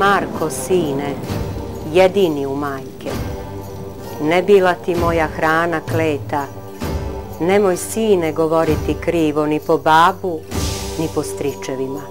Marko, sine, jedini u majke, ne bila ti moja hrana kleta, nemoj, sine, govoriti krivo ni po babu, ni po stričevima.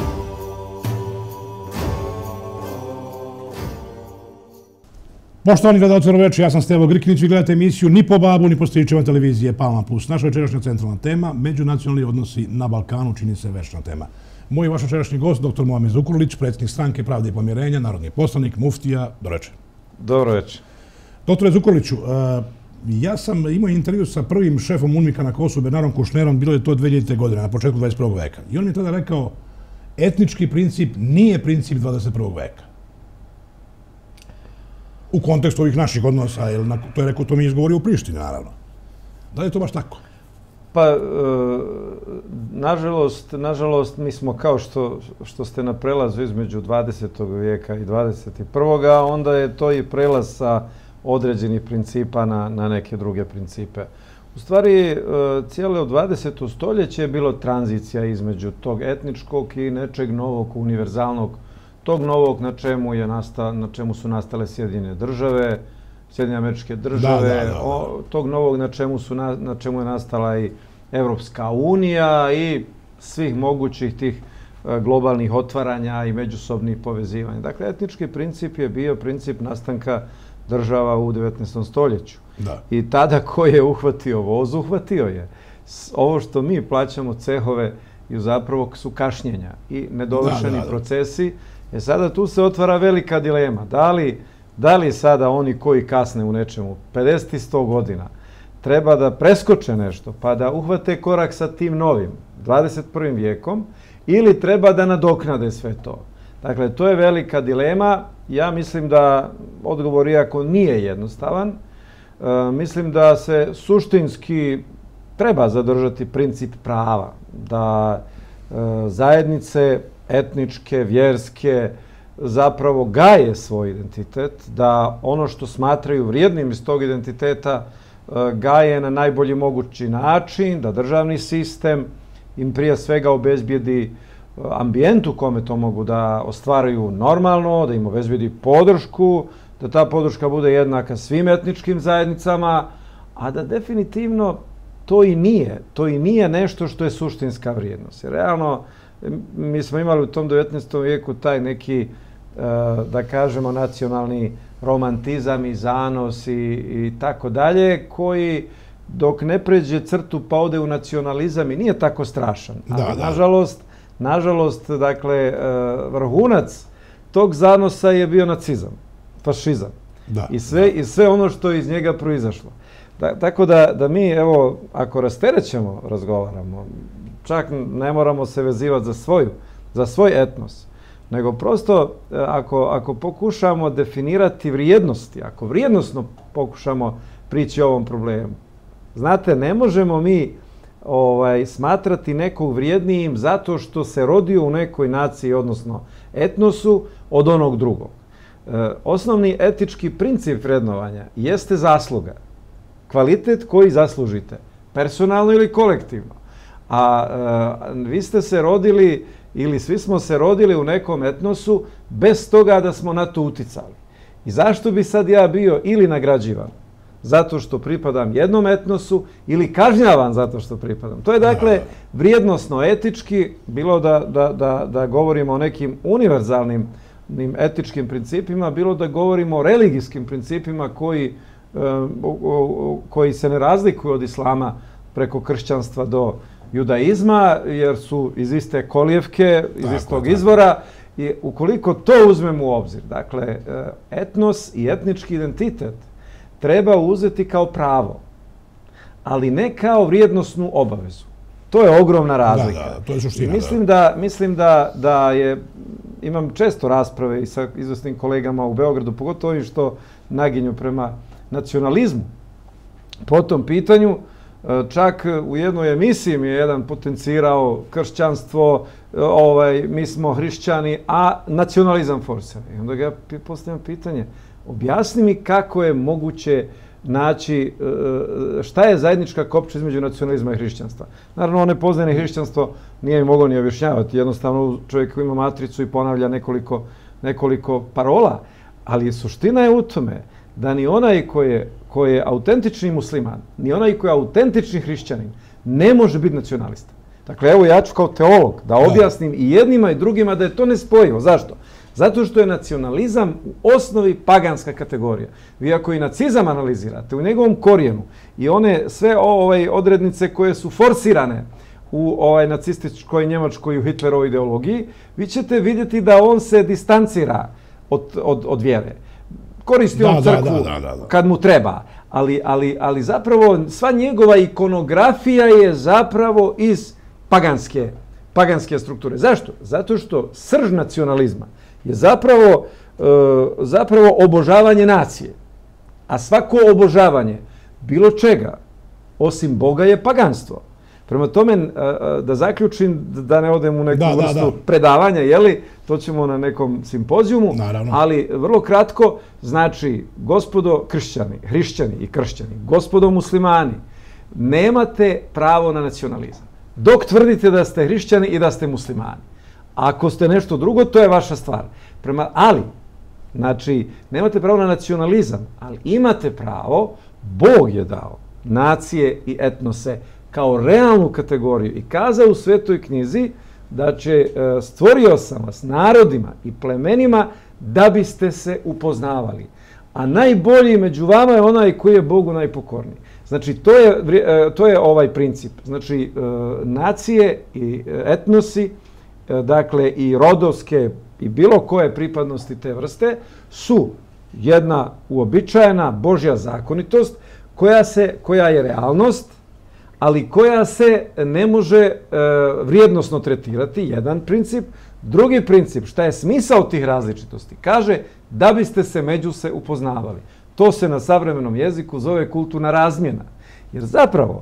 Poštovani gledalci Dobroveče, ja sam Stevo Grkinić i gledate emisiju Ni po babu, ni po stričevima televizije Palma Plus. Naša večerašnja centralna tema, međunacionalni odnosi na Balkanu, čini se večna tema. Moj i vaš večerašnji gost, dr. Muamer Zukorlić, predsjednik Stranke Pravde i pomirenja, narodni poslanik, muftija. Dobroveče. Dobroveče. Doktore Zukorliću, ja sam imao intervju sa prvim šefom UNMIK-a na Kosovu, Bernarom Kušnerom, bilo je to 2000. godine, na početku 21. veka. I on mi je tada rekao, etnički princip nije princip 21. veka. U kontekstu ovih naših odnosa, jer to je rekao, to mi je izgovorio u Prištini, naravno. Da li je to baš tako? Pa, nažalost, mi smo kao što ste na prelazu između 20. vijeka i 21. a onda je to i prelaz sa određenih principa na neke druge principe. U stvari, cijelo 20. stoljeće je bilo tranzicija između tog etničkog i nečeg novog, univerzalnog, tog novog na čemu su nastale Sjedinjene države, Sjedinjene Američke Države, tog novog na čemu je nastala i Evropska unija i svih mogućih tih globalnih otvaranja i međusobnih povezivanja. Dakle, etnički princip je bio princip nastanka država u 19. stoljeću. I tada ko je uhvatio voz, uhvatio je. Ovo što mi plaćamo cehove i zapravo su kašnjenja i nedovršeni procesi. Sada tu se otvara velika dilema. Da li sada oni koji kasne u nečemu 50 i 100 godina treba da preskoče nešto pa da uhvate korak sa tim novim 21. vijekom ili treba da nadoknade sve to? Dakle, to je velika dilema. Ja mislim da odgovor, iako nije jednostavan, mislim da se suštinski treba zadržati princip prava, da zajednice etničke, vjerske, zapravo gaje svoj identitet, da ono što smatraju vrijednim iz tog identiteta gaje na najbolji mogući način, da državni sistem im prije svega obezbijedi ambijent u kome to mogu da ostvaruju normalno, da im obezbijedi podršku, da ta podrška bude jednaka svim etničkim zajednicama, a da definitivno to i nije nešto što je suštinska vrijednost. Jer realno, mi smo imali u tom 19. vijeku taj neki, da kažemo, nacionalni romantizam i zanos i tako dalje, koji dok ne pređe crtu pa ode u nacionalizam i nije tako strašan. Ali nažalost, dakle, vrhunac tog zanosa je bio nacizam, fašizam i sve ono što je iz njega proizašlo. Tako da mi, evo, ako rasterećemo, razgovaramo, čak ne moramo se vezivati za svoj etnos, nego prosto ako pokušamo definirati vrijednosti, ako vrijednosno pokušamo prići ovom problemu. Znate, ne možemo mi smatrati nekog vrijednijim zato što se rodio u nekoj naciji, odnosno etnosu, od onog drugog. Osnovni etički princip vrednovanja jeste zasluga, kvalitet koji zaslužite, personalno ili kolektivno. A vi ste se rodili ili svi smo se rodili u nekom etnosu bez toga da smo na to uticali. I zašto bi sad ja bio ili nagrađivan zato što pripadam jednom etnosu ili kažnjavan zato što pripadam? To je dakle vrijednosno etički, bilo da govorimo o nekim univerzalnim etičkim principima, bilo da govorimo o religijskim principima koji se ne razlikuju od islama preko kršćanstva do judaizma, jer su iz iste kolijevke, iz istog izvora. I ukoliko to uzmemo u obzir, dakle, etnos i etnički identitet treba uzeti kao pravo, ali ne kao vrijednosnu obavezu. To je ogromna razlika. To je suština. Mislim da je, imam često rasprave i sa izvesnim kolegama u Beogradu, pogotovo ovim što naginju prema nacionalizmu. Po tom pitanju, čak u jednoj emisiji mi je jedan potencirao kršćanstvo, mi smo hrišćani, a nacionalizam forsira. I onda ga postavljam pitanje, objasni mi kako je moguće naći, šta je zajednička kopča između nacionalizma i hrišćanstva. Naravno, on ne poznaje hrišćanstvo, nije mi mogao ni objašnjavati. Jednostavno, čovjek koji ima matricu i ponavlja nekoliko nekoliko parola, ali suština je u tome da ni onaj koji je autentični musliman, ni onaj koji je autentični hrišćanin ne može biti nacionalista. Dakle, evo ja ću kao teolog da objasnim i jednima i drugima da je to nespojivo. Zašto? Zato što je nacionalizam u osnovi paganska kategorija. Vi ako i nacizam analizirate u njegovom korijenu i one sve odrednice koje su forsirane u nacističkoj Njemačkoj i u Hitlerovoj ideologiji, vi ćete vidjeti da on se distancira od vjere. Koristi on crkvu kad mu treba, ali zapravo sva njegova ikonografija je zapravo iz paganske strukture. Zašto? Zato što srž nacionalizma je zapravo obožavanje nacije. A svako obožavanje bilo čega, osim Boga, je paganstvo. Prema tome, da zaključim, da ne odem u neku vrstu predavanja, to ćemo na nekom simpozijumu, ali vrlo kratko, znači, gospodo hrišćani i kršćani, gospodo muslimani, nemate pravo na nacionalizam. Dok tvrdite da ste hrišćani i da ste muslimani. Ako ste nešto drugo, to je vaša stvar. Ali, znači, nemate pravo na nacionalizam, ali imate pravo, Bog je dao nacije i etnose kao realnu kategoriju i kazao u Svetoj knjizi da će stvorio sam vas narodima i plemenima da biste se upoznavali. A najbolji među vama je onaj koji je Bogu najpokorniji. Znači, to je ovaj princip. Znači, nacije i etnosi, dakle i rodovske i bilo koje pripadnosti te vrste su jedna uobičajena Božja zakonitost koja je realnost, ali koja se ne može vrijednosno tretirati, jedan princip. Drugi princip, šta je smisao tih različitosti? Kaže da biste se među se upoznavali. To se na savremenom jeziku zove kulturna razmjena. Jer zapravo,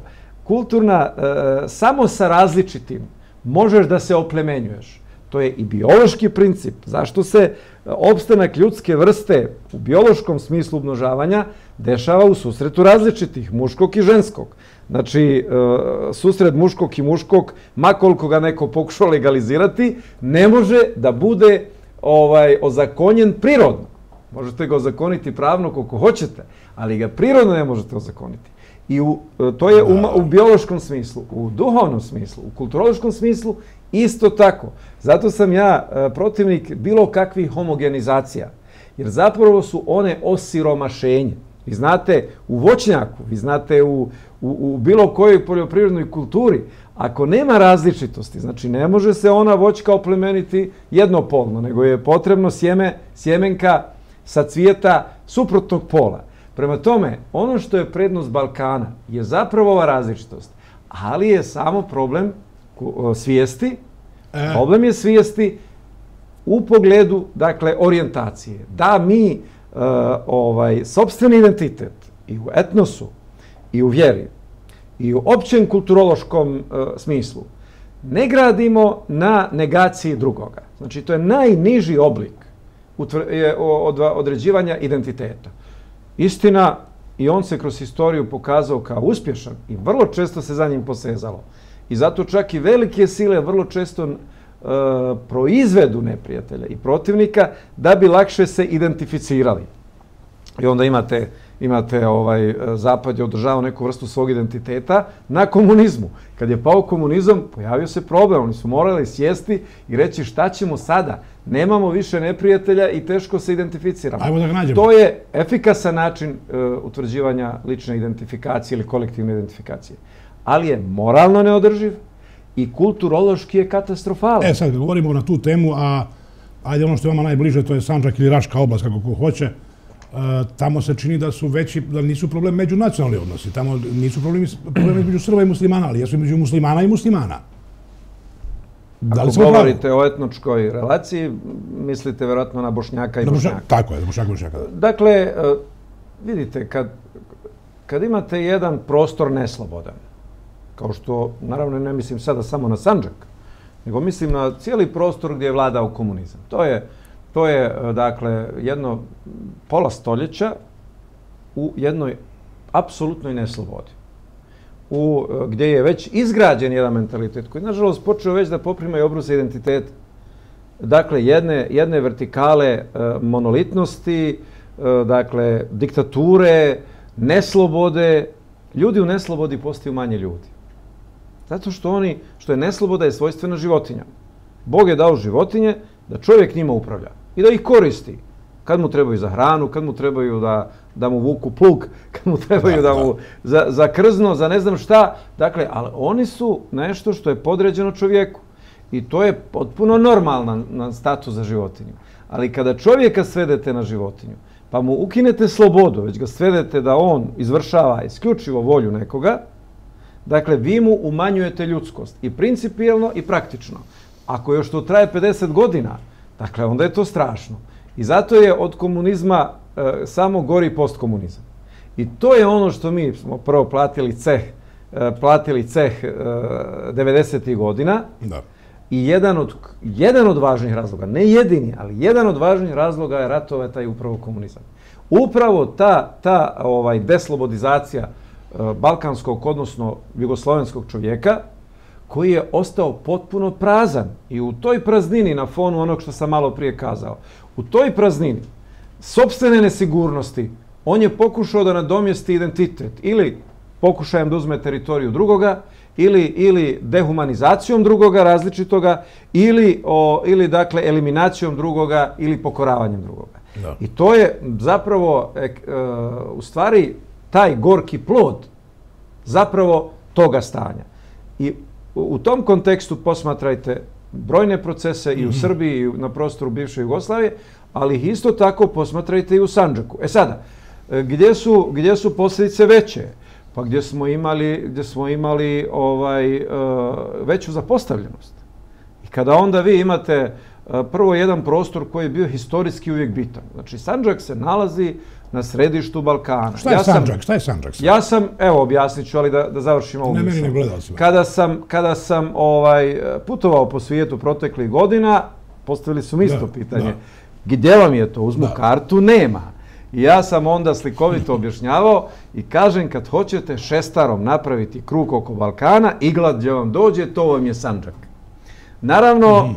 samo sa različitim možeš da se oplemenjuješ. To je i biološki princip. Zašto se opstanak ljudske vrste u biološkom smislu umnožavanja dešava u susretu različitih, muškog i ženskog. Znači, susret muškog i muškog, ma koliko ga neko pokušao legalizirati, ne može da bude ozakonjen prirodno. Možete ga ozakoniti pravno koliko hoćete, ali ga prirodno ne možete ozakoniti. I to je u biološkom smislu, u duhovnom smislu, u kulturološkom smislu isto tako. Zato sam ja protivnik bilo kakvih homogenizacija, jer zapravo su one osiromašenje. Vi znate u voćnjaku, vi znate u bilo kojoj poljoprivrednoj kulturi, ako nema različitosti, znači ne može se ona voćka oplemeniti jednopolno, nego je potrebno sjemenka sa cvijeta suprotnog pola. Prema tome, ono što je prednost Balkana je zapravo ova različitost, ali je samo problem svijesti. Problem je svijesti u pogledu, dakle, orijentacije. Da mi sopstveni identitet i u etnosu, i u vjeri, i u općem kulturološkom smislu ne gradimo na negaciji drugoga. Znači, to je najniži oblik određivanja identiteta. Istina, i on se kroz historiju pokazao kao uspješan i vrlo često se za njim posezalo. I zato čak i velike sile vrlo često proizvedu neprijatelja i protivnika da bi lakše se identificirali. I onda imate Zapad je održavao neku vrstu svog identiteta na komunizmu. Kad je pao komunizam, pojavio se problem. Oni su morali sjesti i reći šta ćemo sada. Nemamo više neprijatelja i teško se identificiramo. Ajmo da ga nađemo. To je efikasan način utvrđivanja lične identifikacije ili kolektivne identifikacije. Ali je moralno neodrživ i kulturološki je katastrofalan. Sad govorimo na tu temu, a ajde ono što je vama najbliže, to je Sandžak ili Raška oblast, kako ko hoće. Tamo se čini da su veći, da nisu problem međunacionalni odnosi. Tamo nisu problemi između Srba i muslimana, ali jesu između muslimana i muslimana. Ako govorite o etničkoj relaciji, mislite vjerojatno na Bošnjaka i Bošnjaka. Tako je, Bošnjaka i Bošnjaka. Dakle, vidite, kad imate jedan prostor neslobodan, kao što, naravno, ne mislim sada samo na Sandžak, nego mislim na cijeli prostor gdje je vladao komunizam. To je, dakle, jedno pola stoljeća u jednoj apsolutnoj neslobodi. Gdje je već izgrađen jedan mentalitet koji, nažalost, počeo već da poprima i obruse identiteta. dakle, jedne vertikale monolitnosti, dakle, diktature, neslobode. Ljudi u neslobodi postaju manje ljudi. Zato što je nesloboda je svojstvena životinja. Bog je dao životinje da čovjek njima upravlja i da ih koristi. Kad mu trebaju za hranu, kad mu trebaju da mu vuku plug, kad mu trebaju da mu za krzno, za ne znam šta. Dakle, ali oni su nešto što je podređeno čovjeku. I to je potpuno normalan status za životinju. Ali kada čovjeka svedete na životinju, pa mu ukinete slobodu, već ga svedete da on izvršava isključivo volju nekoga, dakle, vi mu umanjujete ljudskost i principijelno i praktično. Ako još to traje 50 godina, dakle, onda je to strašno. I zato je od komunizma samo gori postkomunizam. I to je ono što mi smo prvo platili ceh 90. godina. Da. I jedan od važnih razloga, ne jedini, ali jedan od važnih razloga je ratovao taj upravo komunizam. Upravo ta deslobodizacija balkanskog, odnosno jugoslovenskog čovjeka, koji je ostao potpuno prazan. I u toj praznini, na fonu onog što sam malo prije kazao, u toj praznini sopstvene nesigurnosti, on je pokušao da nadomjesti identitet ili pokušajem da uzme teritoriju drugoga, ili dehumanizacijom drugoga, različitoga, ili dakle, eliminacijom drugoga ili pokoravanjem drugoga. Da. I to je zapravo, u stvari, taj gorki plod zapravo toga stanja. I u tom kontekstu posmatrajte brojne procese i u Srbiji i na prostoru bivše Jugoslavije, ali ih isto tako posmatrajte i u Sandžaku. E sada, gdje su posljedice veće? Pa gdje smo imali veću zapostavljenost. I kada onda vi imate prvo jedan prostor koji je bio historijski uvijek bitan. Znači, Sandžak se nalazi na središtu Balkana. Šta je Sandžak? Šta je Sandžak? Ja sam, evo objasnit ću, ali da završim ovu mislu. Kada sam putovao po svijetu proteklih godina, postavili su mi isto pitanje. Gdje vam je to? Uzmu kartu? Nema. I ja sam onda slikovito objašnjavao i kažem, kad hoćete šestarom napraviti krug oko Balkana, igla gdje vam dođe, to vam je Sandžak. Naravno,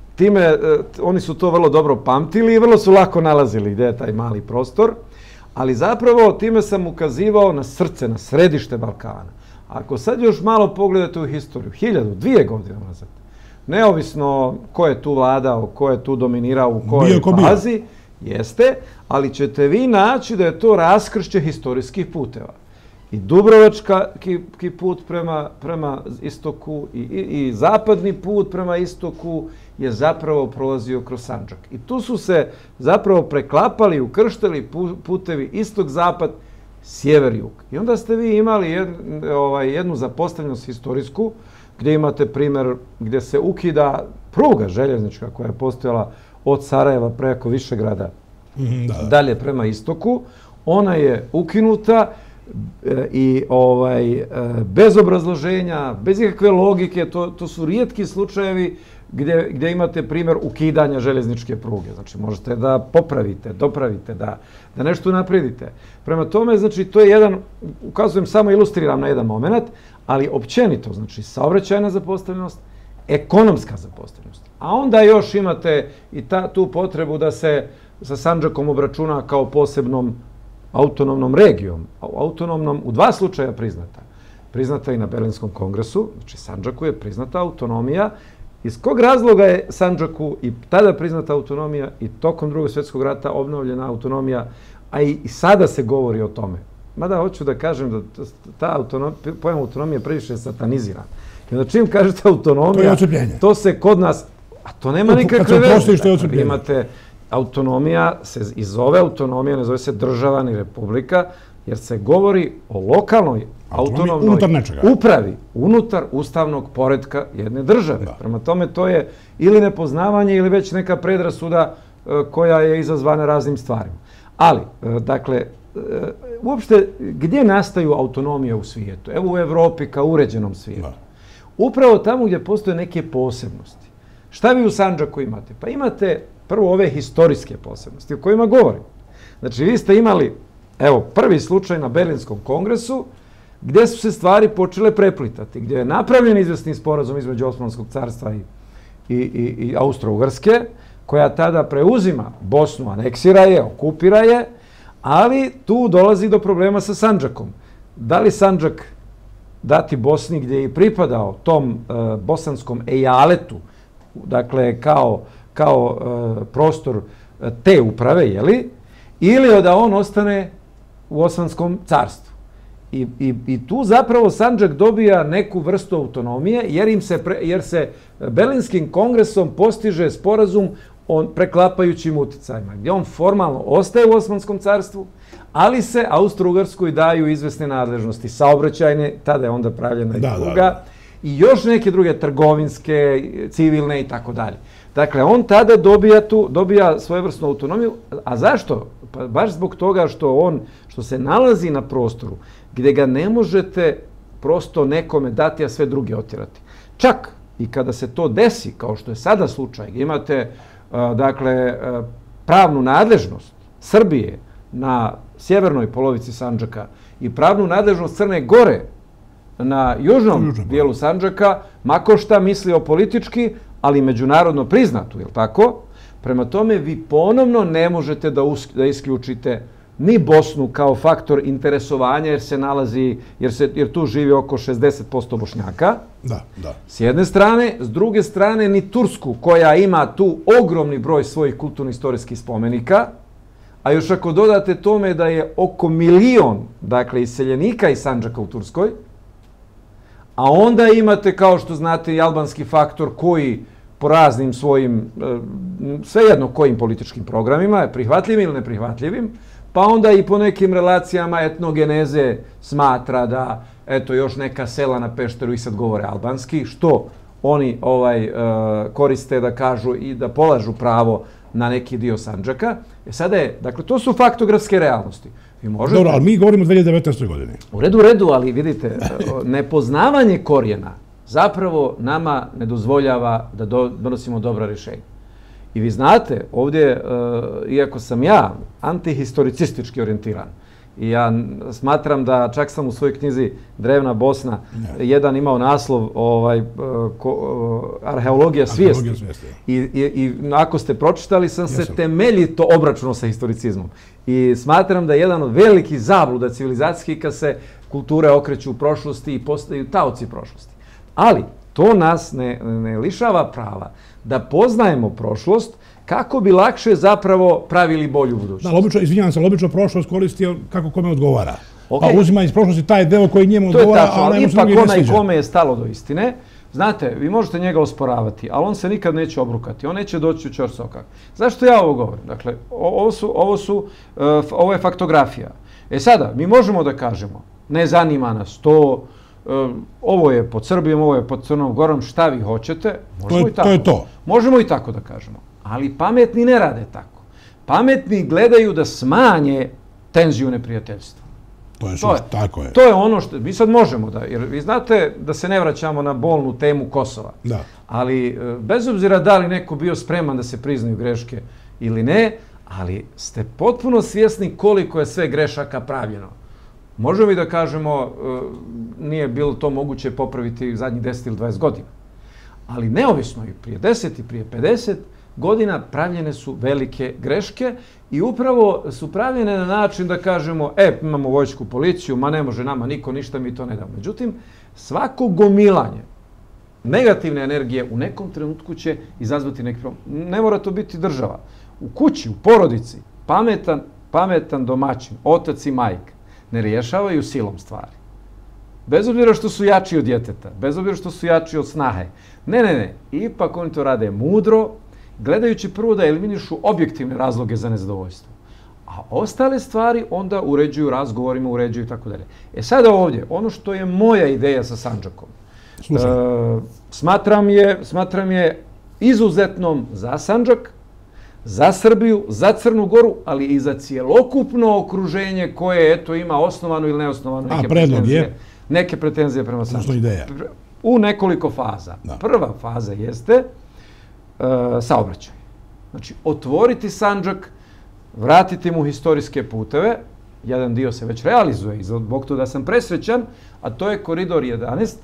oni su to vrlo dobro pamtili i vrlo su lako nalazili gdje je taj mali prostor, ali zapravo time sam ukazivao na srce, na središte Balkana. Ako sad još malo pogledate u historiju, 1000-2 godine nazad, neovisno ko je tu vladao, ko je tu dominirao, u kojoj fazi, jeste, ali ćete vi naći da je to raskršće historijskih puteva. I Dubrovački put prema istoku i zapadni put prema istoku je zapravo prolazio kroz Sandžak. I tu su se zapravo preklapali, ukrštali putevi istok-zapad, sjever-jug. I onda ste vi imali jednu zapostavljenost historijsku, gdje imate primjer gdje se ukida pruga željeznička koja je postojala od Sarajeva preko Višegrada dalje prema istoku. Ona je ukinuta i bez obrazloženja, bez ikakve logike. To su rijetki slučajevi gdje imate primjer ukidanja željezničke pruge. Znači, možete da popravite, dopravite, da nešto napravite. Prema tome, znači, to je jedan, ukazujem, samo ilustriram na jedan moment, ali općenito, znači, saobraćajna zapostavljenost, ekonomska zapostavljenost. A onda još imate i tu potrebu da se sa Sandžakom obračuna kao posebnom autonomnom regijom. Autonomnom u 2 slučaja priznata. Priznata i na Berlinskom kongresu, znači Sandžaku je priznata autonomija. Iz kog razloga je Sandžaku i tada priznata autonomija i tokom Drugog svjetskog rata obnovljena autonomija, a i sada se govori o tome. Mada hoću da kažem da pojam autonomije previše sataniziran. I onda čim kažete autonomija, to se kod nas, a to nema nikakve veze. Imate autonomija, se i zove autonomija, ne zove se država ni republika, jer se govori o lokalnoj autonomnoj upravi unutar ustavnog poretka jedne države. Prema tome, to je ili nepoznavanje ili već neka predrasuda koja je izazvana raznim stvarima. Ali, dakle, uopšte, gdje nastaju autonomije u svijetu? Evo u Evropi kao uređenom svijetu. Upravo tamo gdje postoje neke posebnosti. Šta vi u Sandžaku imate? Pa imate prvo ove historijske posebnosti o kojima govorim. Znači, vi ste imali, evo, prvi slučaj na Berlinskom kongresu, gdje su se stvari počele preplitati, gdje je napravljen izvjesni sporazum između Osmanskog carstva i Austro-Ugarske, koja tada preuzima Bosnu, aneksira je, okupira je, ali tu dolazi do problema sa Sandžakom. Da li Sandžak dati Bosni gdje je i pripadao tom bosanskom ejaletu, dakle kao prostor te uprave, ili da on ostane u Osmanskom carstvu. I tu zapravo Sandžak dobija neku vrstu autonomije, jer se Berlinskim kongresom postiže sporazum o preklapajućim uticajima, gdje on formalno ostaje u Osmanskom carstvu, ali se Austro-Ugarskoj daju izvesne nadležnosti saobraćajne, tada je onda pravljena i pruga, i još neke druge trgovinske, civilne i tako dalje. Dakle, on tada dobija svojevrsnu autonomiju. A zašto? Pa baš zbog toga što se nalazi na prostoru gdje ga ne možete prosto nekome dati, a sve druge otjerati. Čak i kada se to desi, kao što je sada slučaj, imate dakle pravnu nadležnost Srbije na sjevernoj polovici Sandžaka i pravnu nadležnost Crne Gore na južnom dijelu Sandžaka, ma ko šta mislio politički, ali međunarodno priznatu, je li tako? Prema tome, vi ponovno ne možete da isključite ni Bosnu kao faktor interesovanja, jer tu živi oko 60% Bošnjaka. S jedne strane, s druge strane ni Tursku, koja ima tu ogromni broj svojih kulturno-istorijskih spomenika, a još ako dodate tome da je oko 1 milion, dakle, iseljenika iz Sandžaka u Turskoj, a onda imate, kao što znate, i albanski faktor koji po raznim svojim, svejedno kojim političkim programima, prihvatljivim ili neprihvatljivim, pa onda i po nekim relacijama etnogeneze smatra da, eto, još neka sela na Pešteru i sad govore albanski, što oni koriste da kažu i da polažu pravo na neki dio Sandžaka. Sada je, dakle, to su faktografske realnosti. Dobro, ali mi govorimo o 2019. godini. U redu, ali vidite, nepoznavanje korijena zapravo nama ne dozvoljava da donosimo dobra rješenja. I vi znate, ovdje, iako sam ja antihistoricistički orijentiran, i ja smatram da čak sam u svojoj knjizi Drevna Bosna jedan imao naslov Arheologija svijesti. I ako ste pročitali, sam se temeljito obračunao sa historicizmom. I smatram da je jedan od velikih zabluda civilizacijskih kad se kulture okreću u prošlosti i postaju taoci prošlosti. Ali to nas ne lišava prava da poznajemo prošlost kako bi lakše zapravo pravili bolju budućnost. Izvinjavam se, obično prošlost koristio kako kome odgovara. Pa uzima iz prošlosti taj deo koji njemu odgovara, a onaj mu se drugi ne sviđa. Ipak onaj kome je stalo do istine, znate, vi možete njega osporavati, ali on se nikad neće obrukati, on neće doći u ćor sokak. Zašto ja ovo govorim? Dakle, ovo je faktografija. Sada, mi možemo da kažemo, ne zanima nas to, ovo je pod Srbijom, ovo je pod Crnom Gorom, šta vi hoćete, to je to. Možemo i tako da kažemo. Ali pametni ne rade tako. Pametni gledaju da smanje tenziju neprijateljstva. Tako je. To je ono što mi sad možemo da, jer vi znate da se ne vraćamo na bolnu temu Kosova. Ali bez obzira da li neko bio spreman da se priznaju greške ili ne, ali ste potpuno svjesni koliko je sve grešaka pravljeno. Možemo i da kažemo nije bilo to moguće popraviti zadnjih 10 ili 20 godina. Ali neovisno i prije 10 i prije 50 godina pravljene su velike greške i upravo su pravljene na način da kažemo imamo vojsku, policiju, ma ne može nama niko ništa, mi to ne damo. Međutim, svako gomilanje negativne energije u nekom trenutku će izazvati neki problem. Ne mora to biti država. U kući, u porodici, pametan domaćin, otac i majka ne rješavaju silom stvari. Bez obzira što su jači od djeteta, bez obzira što su jači od snahe. Ne. Ipak oni to rade mudro, gledajući prvo da eliminišu objektivne razloge za nezadovoljstvo. A ostale stvari onda uređuju razgovorima, uređuju i tako dalje. Sada ovdje, ono što je moja ideja sa Sandžakom, smatram je izuzetnom za Sandžak, za Srbiju, za Crnu Goru, ali i za cijelokupno okruženje koje ima osnovano ili neosnovano neke pretenzije prema Sandžaku. U nekoliko faza. Prva faza jeste saobraćaj. Znači, otvoriti Sandžak, vratiti mu historijske puteve, jedan dio se već realizuje i zbog toga sam presrećan, a to je koridor 11,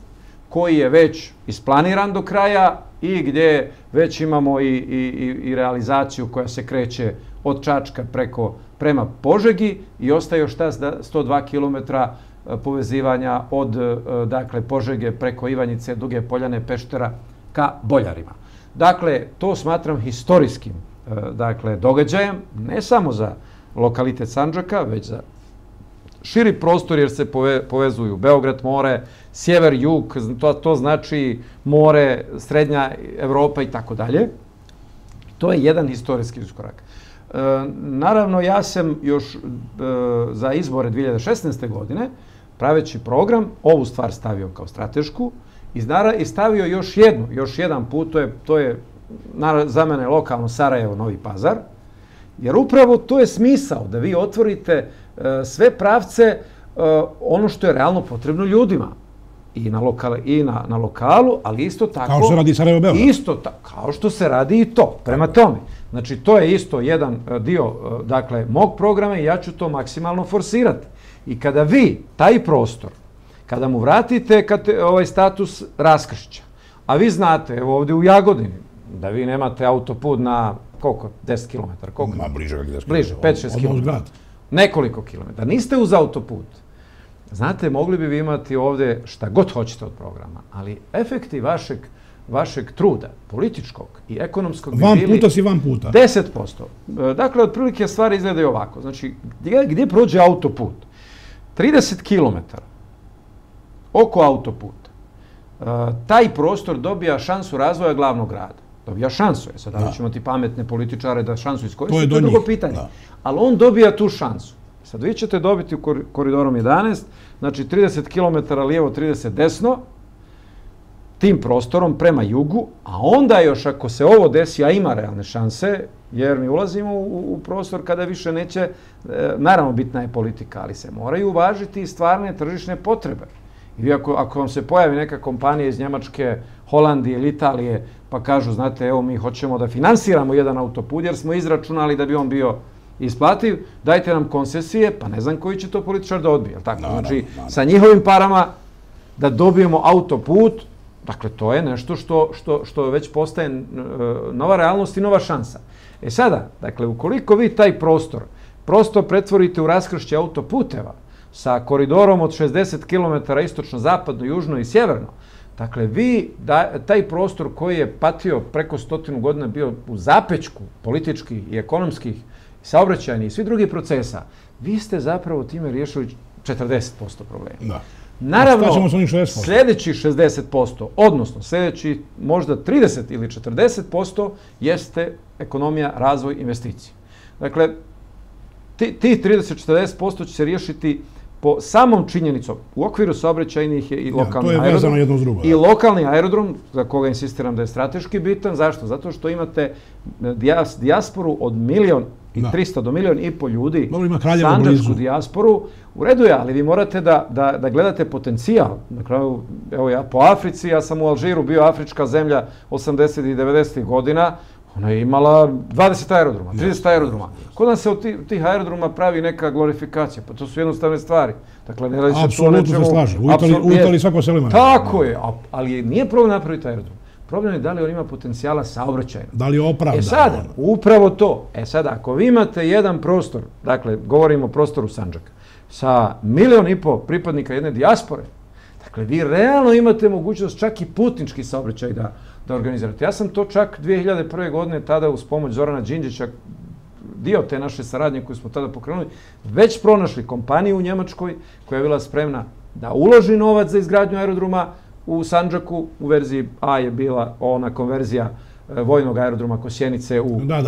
koji je već isplaniran do kraja i gdje već imamo i realizaciju koja se kreće od Čačka prema Požegi i ostaje još ta 102 km povezivanja od Požege preko Ivanjice, Duge Poljane, Peštera ka Boljarima. Dakle, to smatram historijskim događajem, ne samo za lokalitet Sandžaka, već za širi prostor jer se povezuju Beograd, more, sjever, jug, to znači more, srednja Evropa i tako dalje. To je jedan historijski iskorak. Naravno, ja sam još za izbore 2016. godine, praveći program, ovu stvar stavio kao stratešku i stavio još jedan put, to je za mene lokalno Sarajevo, Novi Pazar, jer upravo to je smisao, da vi otvorite sve pravce, ono što je realno potrebno ljudima. I na lokalu, ali isto tako... Kao što se radi Sarajevo-Beograd. Isto kao što se radi i to. Prema tome, znači to je isto jedan dio, mog programa i ja ću to maksimalno forsirati. I kada vi taj prostor, kada mu vratite ovaj status raskršća, a vi znate, evo ovdje u Jagodini, da vi nemate autoput na koliko? 10 km? Koliko? Bliže, 10 km. Bliže, 5-6 km. Nekoliko kilometara. Niste uz autoput. Znate, mogli bi vi imati ovdje šta god hoćete od programa, ali efekti vašeg truda, političkog i ekonomskog bi bili... Van puta si van puta. 10%. Dakle, otprilike stvari izgledaju ovako. Znači, gdje prođe autoput? 30 km oko autoputa. Taj prostor dobija šansu razvoja glavnog grada. Dobija šansu. Sada li ćemo imati pametne političare da šansu iskoristiti, to je drugo pitanje. Ali on dobija tu šansu. Sad vi ćete dobiti koridorom 11, znači 30 km lijevo, 30 desno, tim prostorom prema jugu, a onda još ako se ovo desi, a ima realne šanse, jer mi ulazimo u prostor kada više neće, naravno bitna je politika, ali se moraju uvažiti i stvarne tržišne potrebe. I vi ako vam se pojavi neka kompanija iz Njemačke, Holandije ili Italije, pa kažu, znate, evo mi hoćemo da finansiramo jedan autoput, jer smo izračunali da bi on bio isplativ, dajte nam koncesije, pa ne znam koji će to političar da odbije. Znači, sa njihovim parama da dobijemo autoput, dakle, to je nešto što već postaje nova realnost i nova šansa. E sada, dakle, ukoliko vi taj prostor pretvorite u raskršće autoputeva sa koridorom od 60 km istočno, zapadno, južno i sjeverno, dakle, vi taj prostor koji je patio preko 100 godina bio u zapečku političkih i ekonomskih, saobraćajnih i svi drugih procesa, vi ste zapravo time riješili 40% problema. Naravno, sljedeći 60%, odnosno sljedeći možda 30 ili 40% jeste ekonomija, razvoj, investicije. Dakle, ti 30-40% će se riješiti po samom činjenicom u okviru saobraćajnih i lokalnih aerodrom. I lokalni aerodrom, za koga insistiram da je strateški bitan. Zašto? Zato što imate dijasporu od 1.300.000 do 1.500.000 ljudi, sanđačku dijasporu. U redu je, ali vi morate da gledate potencijal. Na kraju, evo ja po Africi, ja sam u Alžiru bio afrička zemlja 80. i 90. godina, ona je imala 20 aerodroma, 30 aerodroma. Kod nas se od tih aerodroma pravi neka glorifikacija, pa to su jednostavne stvari. Dakle, ne radi se tu o nečemu... Apsolutno se slaže, u Italiji svako selima. Tako je, ali nije problem napraviti aerodrom. Problem je da li on ima potencijala saobraćajna. Da li je opravdan? E sada, upravo to. E sada, ako vi imate jedan prostor, dakle, govorimo o prostoru Sandžaka, sa 1,5 miliona pripadnika jedne dijaspore, dakle, vi realno imate mogućnost čak i putnički saobraćaj da organizirate. Ja sam to čak 2001. godine, tada uz pomoć Zorana Đinđića, dio te naše saradnje koju smo tada pokrenuli, već pronašli kompaniju u Njemačkoj koja je bila spremna da uloži novac za izgradnju aerodroma u Sandžaku. U verziji A je bila ona konverzija vojnog aerodroma Kosjenice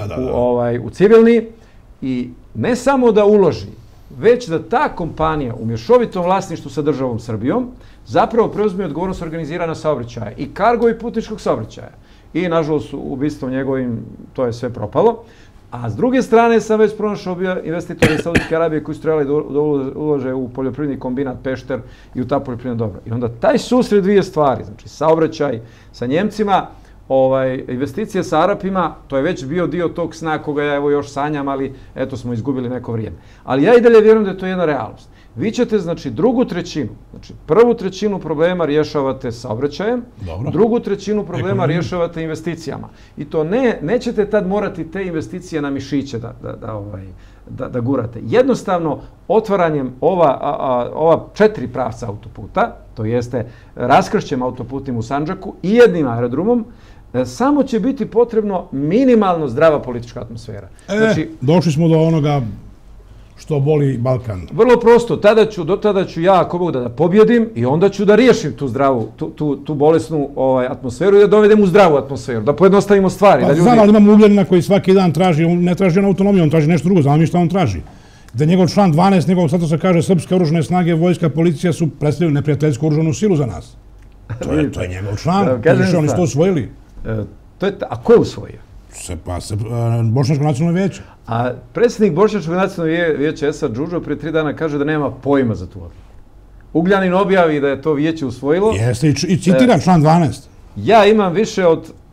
u civilni. I ne samo da uloži, već da ta kompanija u mješovitom vlasništvu sa državom Srbijom zapravo preuzme odgovornost organizirana saobraćaja i kargo i putničkog saobraćaja. I nažalost ubistvom njegovim to je sve propalo. A s druge strane sam već pronašao investitora iz Saudijske Arabije koji su trebali da ulože u poljoprivredni kombinat Pešter i u ta poljoprivredna dobra. I onda taj susret dvije stvari, znači saobraćaj sa Njemcima, investicije sa Arapima, to je već bio dio tog sna koga ja evo još sanjam, ali eto smo izgubili neko vrijeme. Ali ja i dalje vjerujem da je to jedna realnost. Vi ćete, znači, drugu trećinu, Znači, prvu trećinu problema rješavate saobraćajem, drugu trećinu problema rješavate investicijama. I to nećete tad morati te investicije na mišiće da gurate. Jednostavno, otvaranjem ova 4 pravca autoputa, to jeste raskršćem autoputima u Sandžaku i jednim aerodromom, samo će biti potrebno minimalno zdrava politička atmosfera. Znači, došli smo do onoga što boli Balkan. Vrlo prosto, do tada ću ja, ako Bog da pobjedim, i onda ću da riješim tu zdravu, tu bolesnu atmosferu i da dovedem u zdravu atmosferu, da pojednostavimo stvari. Pa znam, ali imamo Ugljanina koji svaki dan traži, on ne traži on autonomiju, on traži nešto drugo, znam mi šta on traži. Da njegov član 12 njegovog statusa kaže srpske oružane snage, vojska, policija su predstavili neprijateljsku oružanu silu za nas. To je njegov član, oni su to osvojili. A ko je usvojio? Bošnjačko nacionalno vijeće. A predsjednik Bošnjačkog nacionalnog vijeća Esad Džudžo prije 3 dana kaže da nema pojma za tu odluku. Ugljanin objavi da je to vijeće usvojilo. Jeste, i citiram član 12. Ja imam više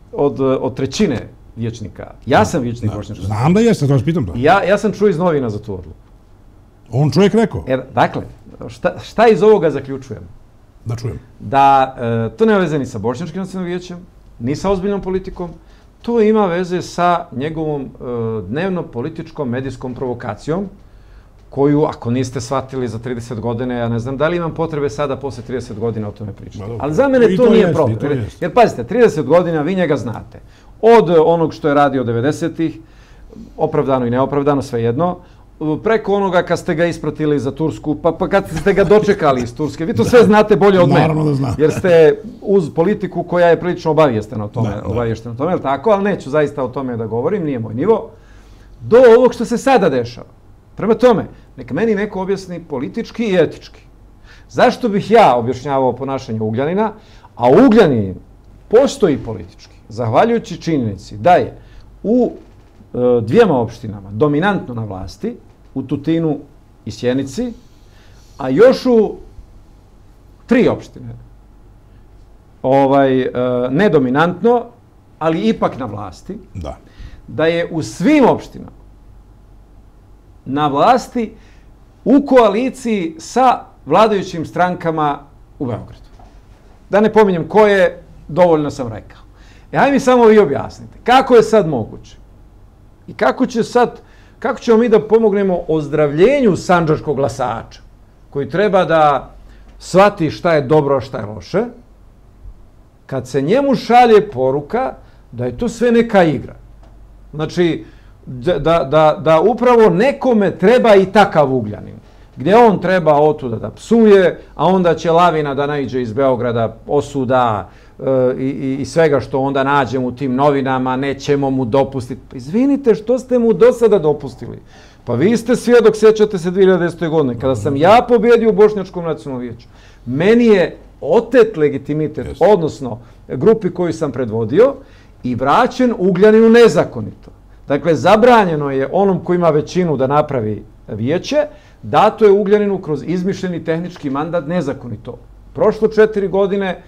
od trećine vijećnika. Ja sam vijećnik Bošnjačkog. Znam da jeste, to vas pitam. Ja sam čuo iz novina za tu odluku. On čovjek rekao. Dakle, šta iz ovoga zaključujem? Da čujem. Da to nema veze ni sa Bošnjačkim nacionalnim vijećem, ni sa ozbiljnom politikom. To ima veze sa njegovom dnevno-političkom medijskom provokacijom, koju, ako niste shvatili za 30 godina, ja ne znam da li imam potrebe sada posle 30 godina o tome pričati. Ali za mene to nije problem. Jer pazite, 30 godina vi njega znate. Od onog što je radio 90-ih, opravdano i neopravdano, svejedno, preko onoga kad ste ga ispratili za Tursku, pa kad ste ga dočekali iz Turske. Vi to sve znate bolje od mene. Naravno da znam. Jer ste uz politiku koja je prilično obaviještena o tome, jel tako? Ali neću zaista o tome da govorim, nije moj nivo. Do ovog što se sada dešava. Prema tome, neka meni neko objasni politički i etički. Zašto bih ja objašnjavao ponašanje Ugljanina, a Ugljanin postoji politički, zahvaljujući činjenici da je u 2 opštinama dominantno na vlasti, u Tutinu i Sjenici, a još u 3 opštine nedominantno, ali ipak na vlasti, da je u svim opštinama na vlasti u koaliciji sa vladajućim strankama u Beogradu. Da ne pominjem koje, dovoljno sam rekao. Hajde mi samo vi objasnite, kako je sad moguće i kako ćemo mi da pomognemo ozdravljenju sandžačkog glasača, koji treba da shvati šta je dobro, a šta je loše, kad se njemu šalje poruka da je to sve neka igra. Znači, da upravo nekome treba i takav Ugljanin, gdje on treba otuda da psuje, a onda će lavina da naiđe iz Beograda, osuda i svega što onda nađemo u tim novinama, nećemo mu dopustiti. Izvinite, što ste mu do sada dopustili? Pa vi ste svjedok, sjećate se 2010. godine, kada sam ja pobjedio u Bošnjačkom nacionalnom vijeću. Meni je otet legitimitet, odnosno grupi koju sam predvodio, i vraćen Ugljaninu nezakonito. Dakle, zabranjeno je onom koji ima većinu da napravi vijeće, dato je Ugljaninu kroz izmišljeni tehnički mandat nezakonito. Prošlo 4 godine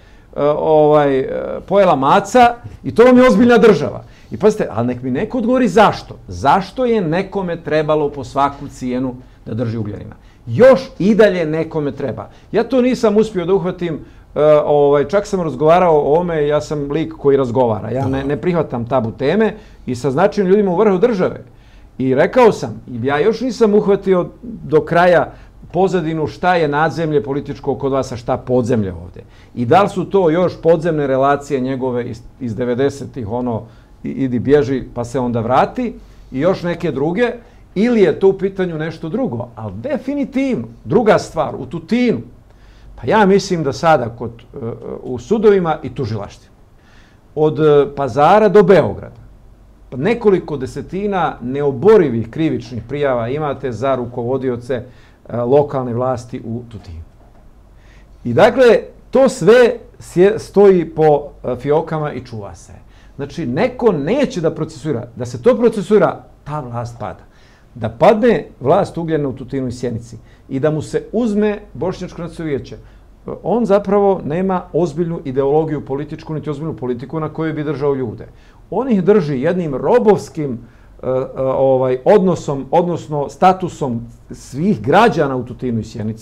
pojela maca i to vam je ozbiljna država. I pazite, ali nek mi neko odgovori zašto. Zašto je nekome trebalo po svaku cijenu da drži Ugljanina? Još i dalje nekome treba. Ja to nisam uspio da uhvatim, čak sam razgovarao o ome, ja sam lik koji razgovara. Ja ne prihvatam tabu teme i sa značajnim ljudima u vrhu države. I rekao sam, ja još nisam uhvatio do kraja pozadinu šta je nadzemlje političko kod vas, a šta podzemlje ovdje. I da li su to još podzemne relacije njegove iz 90-ih, idi bježi pa se onda vrati, i još neke druge, ili je to u pitanju nešto drugo. Ali definitivno, druga stvar, u Tutinu, pa ja mislim da sada u sudovima i tužilaštvima, od Pazara do Beograda, nekoliko desetina neoborivih krivičnih prijava imate za rukovodioce lokalne vlasti u Tutinu. I dakle, to sve stoji po fiokama i čuva se. Znači, neko neće da procesuira. Da se to procesuira, ta vlast pada. Da padne vlast Ugljanina u Tutinu i Sjenici i da mu se uzme Bošnjačko nacionalno vijeće, on zapravo nema ozbiljnu ideologiju političku, niti ozbiljnu politiku na kojoj bi držao ljude. On ih drži jednim robovskim odnosom, odnosno statusom svih građana u Tutinu i Sjenici,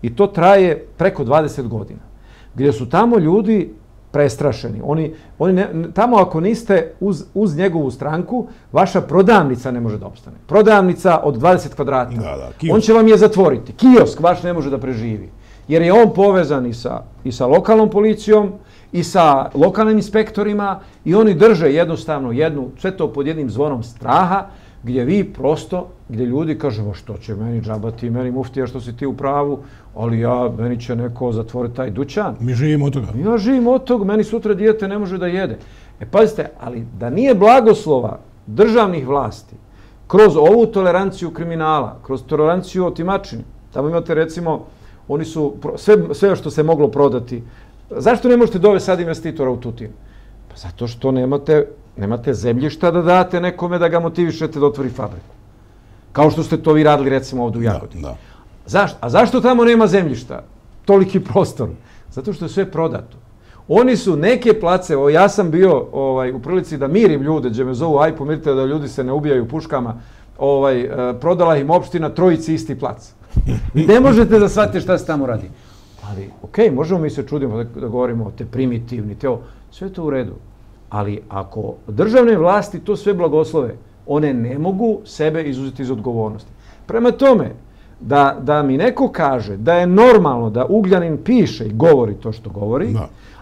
I to traje preko 20 godina. Gdje su tamo ljudi prestrašeni. Tamo ako niste uz njegovu stranku, vaša prodavnica ne može da opstane. Prodavnica od 20 kvadrata. On će vam je zatvoriti. Kiosk vaš ne može da preživi. Jer je on povezan i sa lokalnom policijom, i sa lokalnim inspektorima, i oni drže jednostavno sve to pod jednim zvonom straha, gdje vi prosto, gdje ljudi kažu, što će meni džabati, meni muftija što si ti u pravu, ali meni će neko zatvoriti taj dućan. Mi živimo od toga. Ja živim od toga, meni sutra dijete ne može da jede. Pazite, ali da nije blagoslova državnih vlasti kroz ovu toleranciju kriminala, kroz toleranciju otimačine, tamo imate recimo, oni su sve što se moglo prodati. Zašto ne možete dovesti sad investitora u Tutin? Pa zato što nemate zemljišta da date nekome da ga motivišete da otvori fabriku. Kao što ste to vi radili recimo ovdje u Jagodini. A zašto tamo nema zemljišta? Toliki prostor. Zato što je sve prodato. Oni su neke place, ja sam bio u prilici da mirim ljude, gdje me zovu, aj pomirite da ljudi se ne ubijaju puškama, prodala im opština Trojici isti plac. Ne možete da shvatite šta se tamo radi. Ali, okej, možemo mi se čudimo da govorimo o te primitivni, sve to u redu. Ali ako državne vlasti to sve blagoslove, one ne mogu sebe izuzeti iz odgovornosti. Prema tome, da mi neko kaže da je normalno da Ugljanin piše i govori to što govori,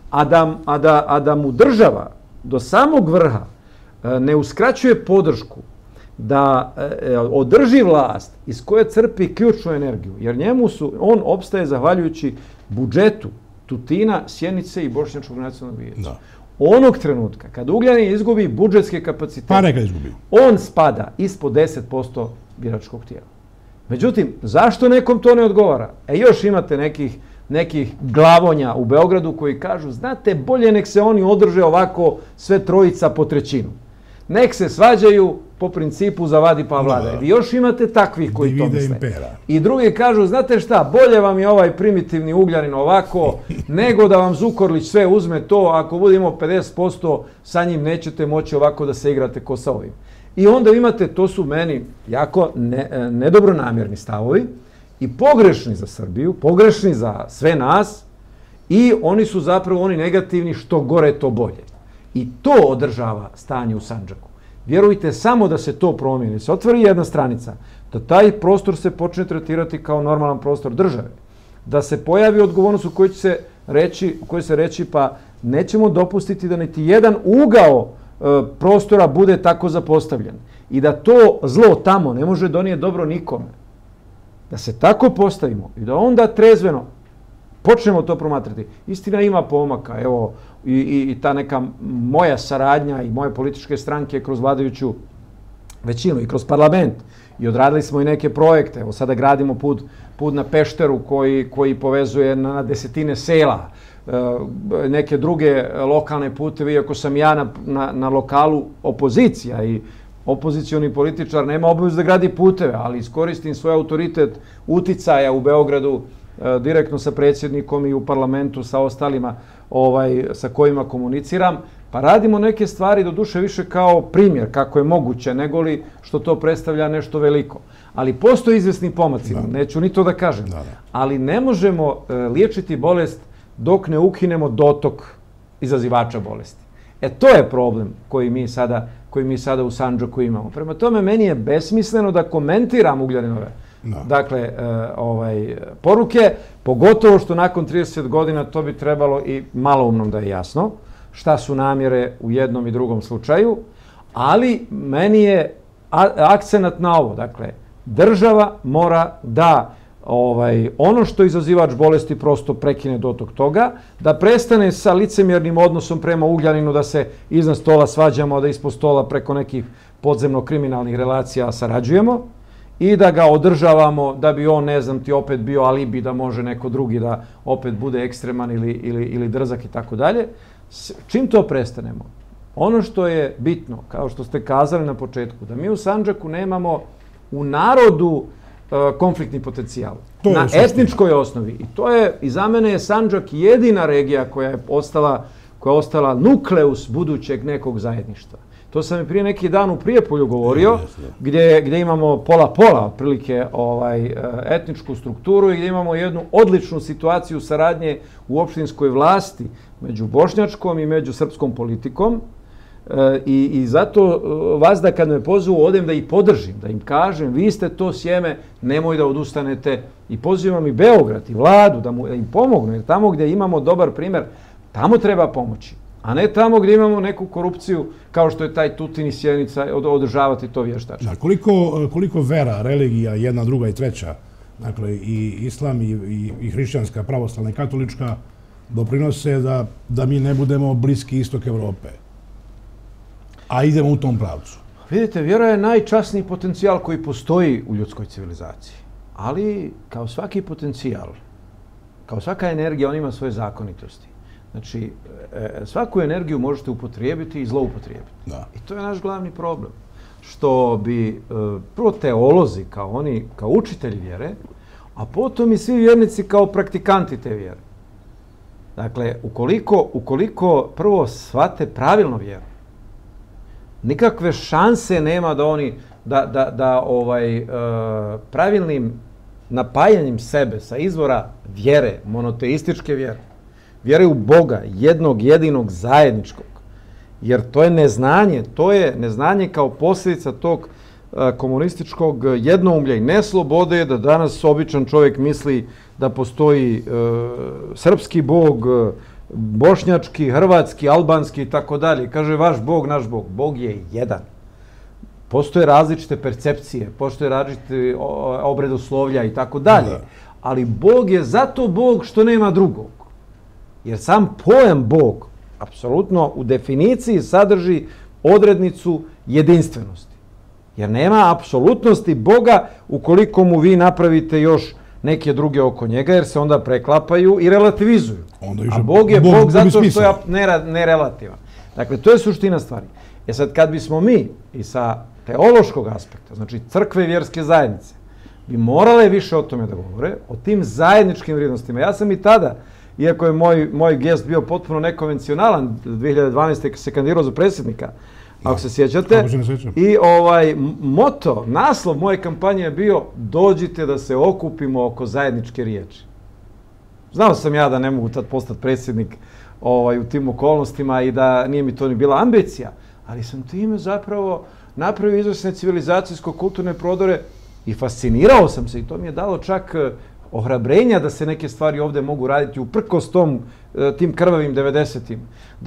a da mu država do samog vrha ne uskraćuje podršku da održi vlast iz koje crpi ključnu energiju, jer on opstaje zahvaljujući budžetu Tutina, Sjenice i Bošnjačkog nacionalnog vijeća. Onog trenutka, kad Ugljanin izgubi budžetske kapacitete, on spada ispod 10% biračkog tijela. Međutim, zašto nekom to ne odgovara? Još imate nekih glavonja u Beogradu koji kažu, znate, bolje nek se oni održe ovako sve trojica po trećinu. Nek se svađaju po principu zavadi pa vladaj. Vi još imate takvih koji to misle. I drugi kažu, znate šta, bolje vam je ovaj primitivni Ugljanin ovako, nego da vam Zukorlić sve uzme to, ako budemo 50%, sa njim nećete moći ovako da se igrate ko sa ovim. I onda imate, to su meni jako nedobronamjerni stavovi i pogrešni za Srbiju, pogrešni za sve nas, i oni su zapravo oni negativni, što gore to bolje. I to održava stanje u Sandžaku. Vjerujte, samo da se to promijeni, se otvori jedna stranica, da taj prostor se počne tretirati kao normalan prostor države, da se pojavi odgovornost u kojoj se reći pa nećemo dopustiti da niti jedan ugao prostora bude tako zapostavljen i da to zlo tamo ne može donijeti dobro nikome. Da se tako postavimo i da onda trezveno počnemo to promatrati. Istina, ima pomaka, evo, i ta neka moja saradnja i moje političke stranke kroz vladajuću većinu i kroz parlament. I odradili smo i neke projekte. Evo, sada gradimo put na Pešteru koji povezuje na desetine sela. Neke druge lokalne puteve, iako sam ja na lokalu opozicija i opozicioni političar, nema obavezu da gradi puteve, ali iskoristim svoj autoritet uticaja u Beogradu direktno sa predsjednikom i u parlamentu sa ostalima sa kojima komuniciram, pa radimo neke stvari do duše više kao primjer kako je moguće, nego li što to predstavlja nešto veliko. Ali postoji izvesni pomaci, neću ni to da kažem, ali ne možemo liječiti bolest dok ne ukinemo dotok izazivača bolesti. To je problem koji mi sada u Sandžaku imamo. Prema tome, meni je besmisleno da komentiram Ugljaninove poruke, pogotovo što nakon 30 godina to bi trebalo i maloumnom da je jasno šta su namjere u jednom i drugom slučaju, ali meni je akcenat na ovo. Dakle, država mora da ono što je izazivač bolesti prosto prekine dotok toga, da prestane sa licemjernim odnosom prema Ugljaninu, da se iznad stola svađamo, da ispod stola preko nekih podzemno-kriminalnih relacija sarađujemo i da ga održavamo da bi on, ne znam ti, opet bio alibi da može neko drugi da opet bude ekstreman ili drzak i tako dalje. Čim to prestanemo, ono što je bitno, kao što ste kazali na početku, da mi u Sandžaku nemamo u narodu konfliktni potencijal. Na etničkoj osnovi. I za mene je Sandžak jedina regija koja je ostala nukleus budućeg nekog zajedništva. To sam i prije neki dan u Prijepolju govorio, gdje imamo pola-pola, otprilike etničku strukturu i gdje imamo jednu odličnu situaciju saradnje u opštinskoj vlasti među bošnjačkom i među srpskom politikom. I zato vas da kad me pozovu odem da ih podržim, da im kažem vi ste to sjeme, nemoj da odustanete, i pozivam i Beograd i vladu da im pomognu, jer tamo gdje imamo dobar primjer, tamo treba pomoći, a ne tamo gdje imamo neku korupciju kao što je taj Tutin i Sjenica održavati to vještačenje. Koliko vera, religija, jedna, druga i treća, dakle i islam i hrišćanska, pravoslavna i katolička, doprinose da mi ne budemo bliski istok Evrope, a idemo u tom pravcu? Vidite, vjera je najčasniji potencijal koji postoji u ljudskoj civilizaciji. Ali, kao svaki potencijal, kao svaka energija, on ima svoje zakonitosti. Znači, svaku energiju možete upotrijebiti i zloupotrijebiti. I to je naš glavni problem. Što bi prvo teolozi, kao učitelji vjere, a potom i svi vjernici kao praktikanti te vjere. Dakle, ukoliko prvo shvate pravilno vjeru, nikakve šanse nema da oni pravilnim napajanjem sebe sa izvora vjere, monoteističke vjere, vjere u Boga, jednog jedinog zajedničkog, jer to je neznanje kao posljedica tog komunističkog jednoumlja i neslobode, da danas običan čovjek misli da postoji srpski Bog, bošnjački, hrvatski, albanski i tako dalje. Kaže vaš Bog, naš Bog. Bog je jedan. Postoje različite percepcije, postoje različite obredoslovlja i tako dalje. Ali Bog je zato Bog što nema drugog. Jer sam pojam Bog apsolutno u definiciji sadrži odrednicu jedinstvenosti. Jer nema apsolutnosti Boga ukoliko mu vi napravite još neke druge oko njega, jer se onda preklapaju i relativizuju. A Bog je Bog zato što je nerelativan. Dakle, to je suština stvari. Sad, kad bismo mi i sa teološkog aspekta, znači crkve i vjerske zajednice, bi morale više o tome da govore, o tim zajedničkim vrijednostima. Ja sam i tada, iako je moj gest bio potpuno nekonvencionalan, 2012. se kandidirao za predsjednika, ako se sjećate, i moto, naslov moje kampanje je bio dođite da se okupimo oko zajedničke riječi. Znao sam ja da ne mogu tad postati predsjednik u tim okolnostima i da nije mi to ni bila ambicija, ali sam time zapravo napravio izvrsne civilizacijsko-kulturne prodore i fascinirao sam se i to mi je dalo čak ohrabrenja da se neke stvari ovdje mogu raditi uprkos tim krvavim 90-im.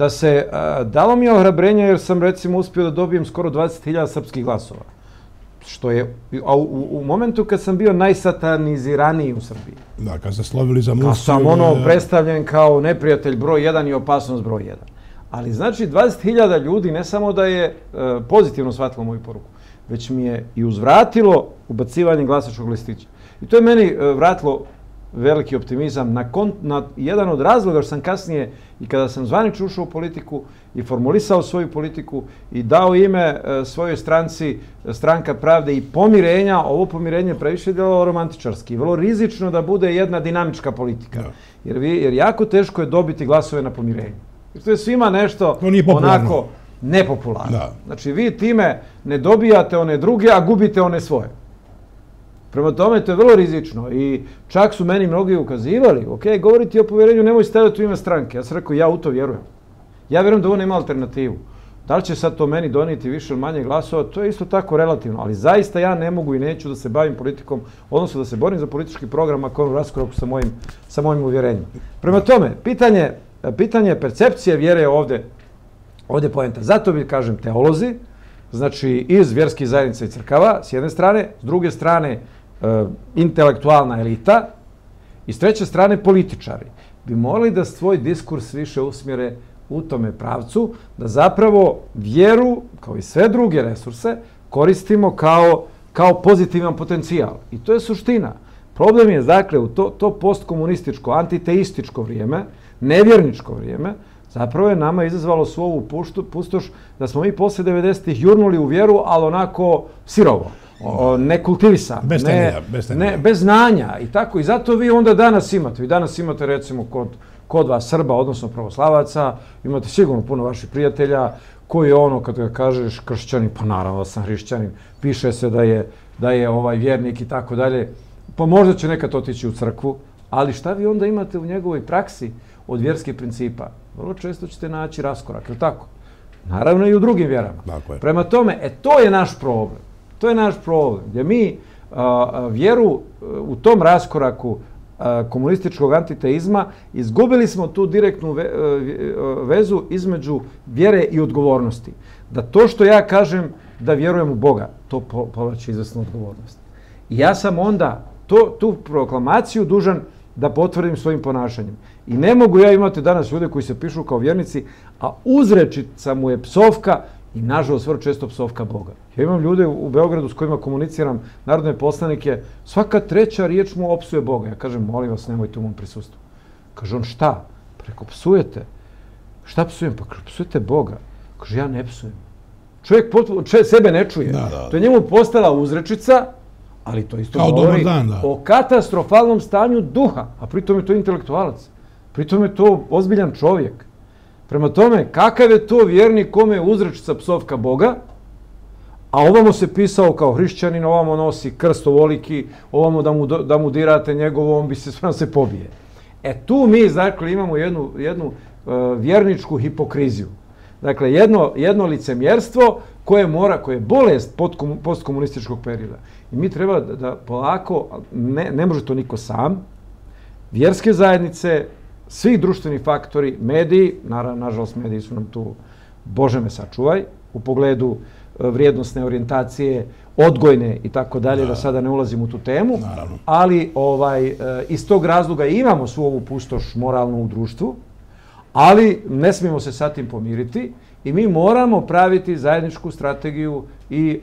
Dalo mi je ohrabrenja jer sam recimo uspio da dobijem skoro 20.000 srpskih glasova. Što je u momentu kad sam bio najsataniziraniji u Srbiji. Da, kad ste slovili za Mursiju. Kad sam predstavljen kao neprijatelj broj 1 i opasnost broj 1. Ali znači 20.000 ljudi ne samo da je pozitivno shvatilo moju poruku, već mi je i uzvratilo ubacivanje glasačkog listića. I to je meni vratilo veliki optimizam. Na jedan od razloga što sam kasnije i kada sam zvanično ušao u politiku i formulisao svoju politiku i dao ime svojoj stranci, Stranka pravde i pomirenja, ovo pomirenje previše je djelovalo romantičarski. Vrlo rizično da bude jedna dinamička politika. Jer jako teško je dobiti glasove na pomirenju. Jer to je svima nešto onako nepopularno. Znači vi time ne dobijate one druge, a gubite one svoje. Prema tome to je vrlo rizično i čak su meni mnogi ukazivali, ok, govoriti o povjerenju, nemoj staviti u ime stranke. Ja sam rekao, ja u to vjerujem. Ja vjerujem da ovo nema alternativu. Da li će sad to meni donijeti više ili manje glasova, to je isto tako relativno, ali zaista ja ne mogu i neću da se bavim politikom, odnosno da se borim za politički program ako je u raskoraku sa mojim uvjerenjem. Prema tome, pitanje percepcije vjere je ovdje poenta. Zato bi, kažem, teolozi, znači iz vjerskih zajednica i crkava, s jedne strane, s druge strane intelektualna elita i s treće strane političari bi morali da svoj diskurs više usmjere u tome pravcu, da zapravo vjeru, kao i sve druge resurse, koristimo kao pozitivan potencijal. I to je suština. Problem je, dakle, u to postkomunističko, antiteističko vrijeme, nevjerničko vrijeme, zapravo je nama izazvalo svu ovu pustoš da smo mi posle 90-ih jurnuli u vjeru, ali onako sirovo, nekultivisano, bez znanja i tako. I zato vi onda danas imate. Vi danas imate recimo kod vas Srba, odnosno pravoslavaca, imate sigurno puno vaših prijatelja koji je ono, kad ga kažeš kršćanin, pa naravno da sam hrišćanin, piše se da je vjernik i tako dalje, pa možda će nekad otići u crkvu, ali šta vi onda imate u njegovoj praksi od vjerskih principa? Vrlo često ćete naći raskorak, je li tako? Naravno i u drugim vjerama. Prema tome, to je naš problem. To je naš problem, gdje mi vjeru u tom raskoraku komunističkog antiteizma izgubili smo tu direktnu vezu između vjere i odgovornosti. Da to što ja kažem da vjerujem u Boga, to povlači izvesnu odgovornost. I ja sam onda tu proklamaciju dužan da potvrdim svojim ponašanjem. I ne mogu ja imati danas ljude koji se pišu kao vjernici, a uzrečica mu je psovka i nažalost vrlo često psovka Boga. Ja imam ljude u Beogradu s kojima komuniciram, narodne poslanike, svaka treća riječ mu opsuje Boga. Ja kažem, molim vas, nemojte u mom prisustvu. Kaže on, šta? Preko psujete. Šta psujem? Pa psujete Boga. Kaže, ja ne psujem. Čovjek sebe ne čuje. To je njemu postala uzrečica, ali to isto govori o katastrofalnom stanju duha. A pritom je to intelektualac. Pritom je to ozbiljan čovjek. Prema tome, kakav je to vjernik kome je uzrečica psovka Boga, a ovamo se pisao kao hrišćanin, ovamo nosi krst ovoliki, ovamo da mu dirate njegovo, on bi se pobije. Tu mi, dakle, imamo jednu vjerničku hipokriziju. Dakle, jedno licemjerstvo koje je bolest postkomunističkog perioda. I mi treba da polako, ne može to niko sam, vjerske zajednice, svi društveni faktori, mediji, nažalost mediji su nam tu, Bože me sačuvaj, u pogledu vrijednosne orijentacije, odgojne i tako dalje, da sada ne ulazim u tu temu, ali iz tog razloga imamo svu ovu pustoš moralnu u društvu, ali ne smijemo se sa tim pomiriti i mi moramo praviti zajedničku strategiju i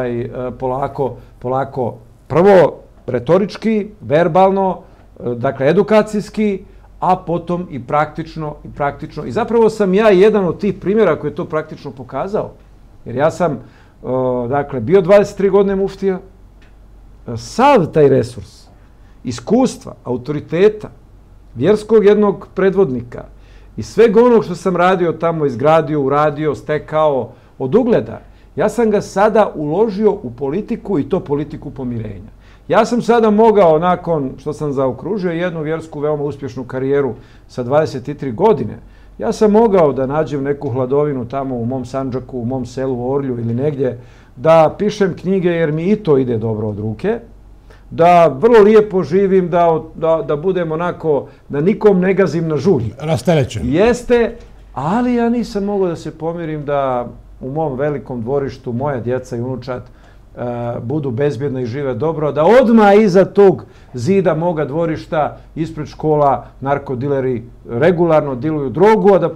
polako, prvo retorički, verbalno, dakle edukacijski, a potom i praktično. I zapravo sam ja jedan od tih primjera koji je to praktično pokazao. Jer ja sam, dakle, bio 23 godine muftija, sav taj resurs, iskustva, autoriteta, vjerskog jednog predvodnika i svega onog što sam radio tamo, izgradio, uradio, stekao od ugleda, ja sam ga sada uložio u politiku i to politiku pomirenja. Ja sam sada mogao, nakon što sam zaokružio jednu vjersku veoma uspješnu karijeru sa 23 godine, ja sam mogao da nađem neku hladovinu tamo u mom Sandžaku, u mom selu u Orlju ili negdje, da pišem knjige jer mi i to ide dobro od ruke, da vrlo lijepo živim, da budem onako, da nikom ne gazim na žulj. Rasterećen. Jeste, ali ja nisam mogao da se pomirim da u mom velikom dvorištu moja djeca i unučad budu bezbjedna i žive dobro, da odmah iza tog zida moga dvorišta ispred škola narkodileri regularno diluju drogu, a da